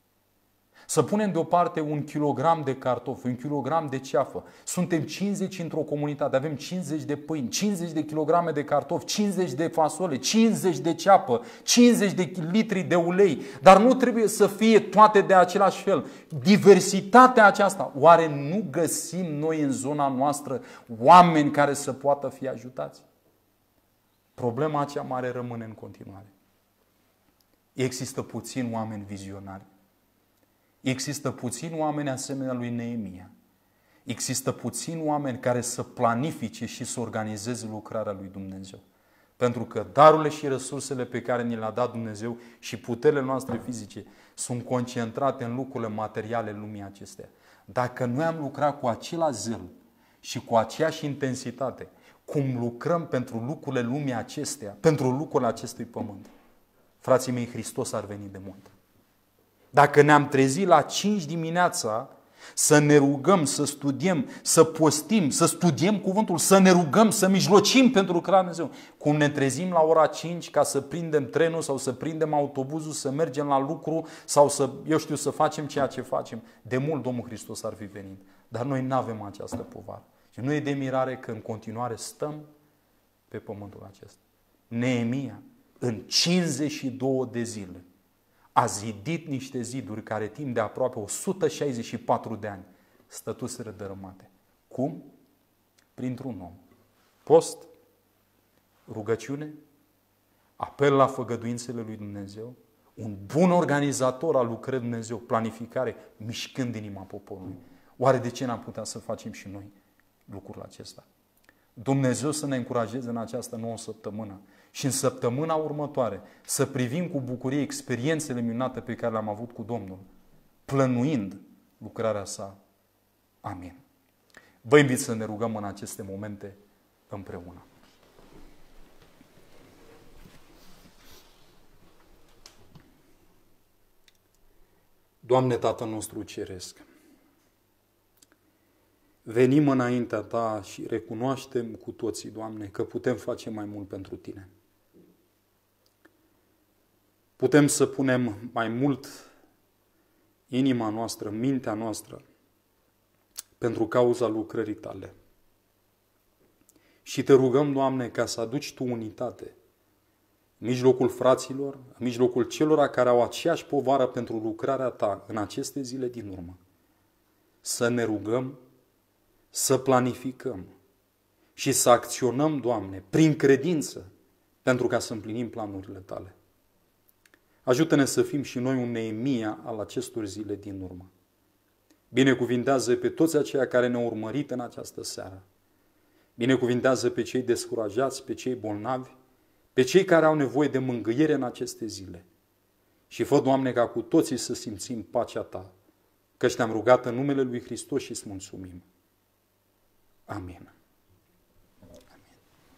Să punem deoparte 1 kilogram de cartofi, 1 kilogram de ceafă. Suntem 50 într-o comunitate, avem 50 de pâini, 50 de kilograme de cartofi, 50 de fasole, 50 de ceapă, 50 de litri de ulei. Dar nu trebuie să fie toate de același fel. Diversitatea aceasta, oare nu găsim noi în zona noastră oameni care să poată fi ajutați? Problema cea mare rămâne în continuare. Există puțini oameni vizionari. Există puțini oameni asemenea lui Neemia. Există puțini oameni care să planifice și să organizeze lucrarea lui Dumnezeu. Pentru că darurile și resursele pe care ni le-a dat Dumnezeu și puterile noastre fizice sunt concentrate în lucrurile materiale lumii acestea. Dacă noi am lucrat cu același zel și cu aceeași intensitate, cum lucrăm pentru lucrurile lumii acesteia, pentru lucrurile acestui pământ, frații mei, Hristos ar veni de mult. Dacă ne-am trezit la 5 dimineața să ne rugăm, să studiem, să postim, să studiem cuvântul, să ne rugăm, să mijlocim pentru lucrarea Lui Dumnezeu, cum ne trezim la ora 5 ca să prindem trenul sau să prindem autobuzul, să mergem la lucru sau să facem ceea ce facem, de mult Domnul Hristos ar fi venit. Dar noi nu avem această povară. Și nu e de mirare că în continuare stăm pe pământul acesta. Neemia, în 52 de zile, a zidit niște ziduri care timp de aproape 164 de ani stătuseră dărâmate. Cum? Printr-un om. Post, rugăciune, apel la făgăduințele lui Dumnezeu, un bun organizator al lucrării Dumnezeu, planificare, mișcând inima poporului. Oare de ce n-am putea să facem și noi lucrul acesta? Dumnezeu să ne încurajeze în această nouă săptămână și în săptămâna următoare să privim cu bucurie experiențele minunate pe care le-am avut cu Domnul, plănuind lucrarea sa. Amin. Vă invit să ne rugăm în aceste momente împreună. Doamne, Tatăl nostru ceresc, venim înaintea Ta și recunoaștem cu toții, Doamne, că putem face mai mult pentru Tine. Putem să punem mai mult inima noastră, mintea noastră, pentru cauza lucrării Tale. Și Te rugăm, Doamne, ca să aduci Tu unitate în mijlocul fraților, în mijlocul celor care au aceeași povară pentru lucrarea Ta în aceste zile din urmă. Să ne rugăm, să planificăm și să acționăm, Doamne, prin credință, pentru ca să împlinim planurile Tale. Ajută-ne să fim și noi un Neemia al acestor zile din urmă. Binecuvintează pe toți aceia care ne-au urmărit în această seară. Binecuvintează pe cei descurajați, pe cei bolnavi, pe cei care au nevoie de mângâiere în aceste zile. Și fă, Doamne, ca cu toții să simțim pacea Ta, căci Te-am rugat în numele Lui Hristos și îți mulțumim. Amin. Amin.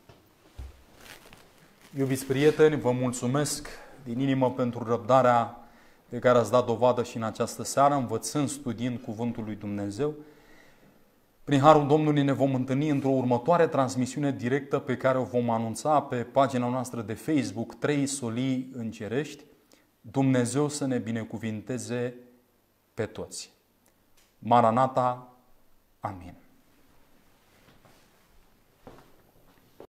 Iubiți prieteni, vă mulțumesc din inimă pentru răbdarea de care ați dat dovadă și în această seară, învățând, studiind Cuvântul lui Dumnezeu. Prin Harul Domnului ne vom întâlni într-o următoare transmisiune directă pe care o vom anunța pe pagina noastră de Facebook, 3 Solii Îngerești. Dumnezeu să ne binecuvinteze pe toți. Maranata, amin.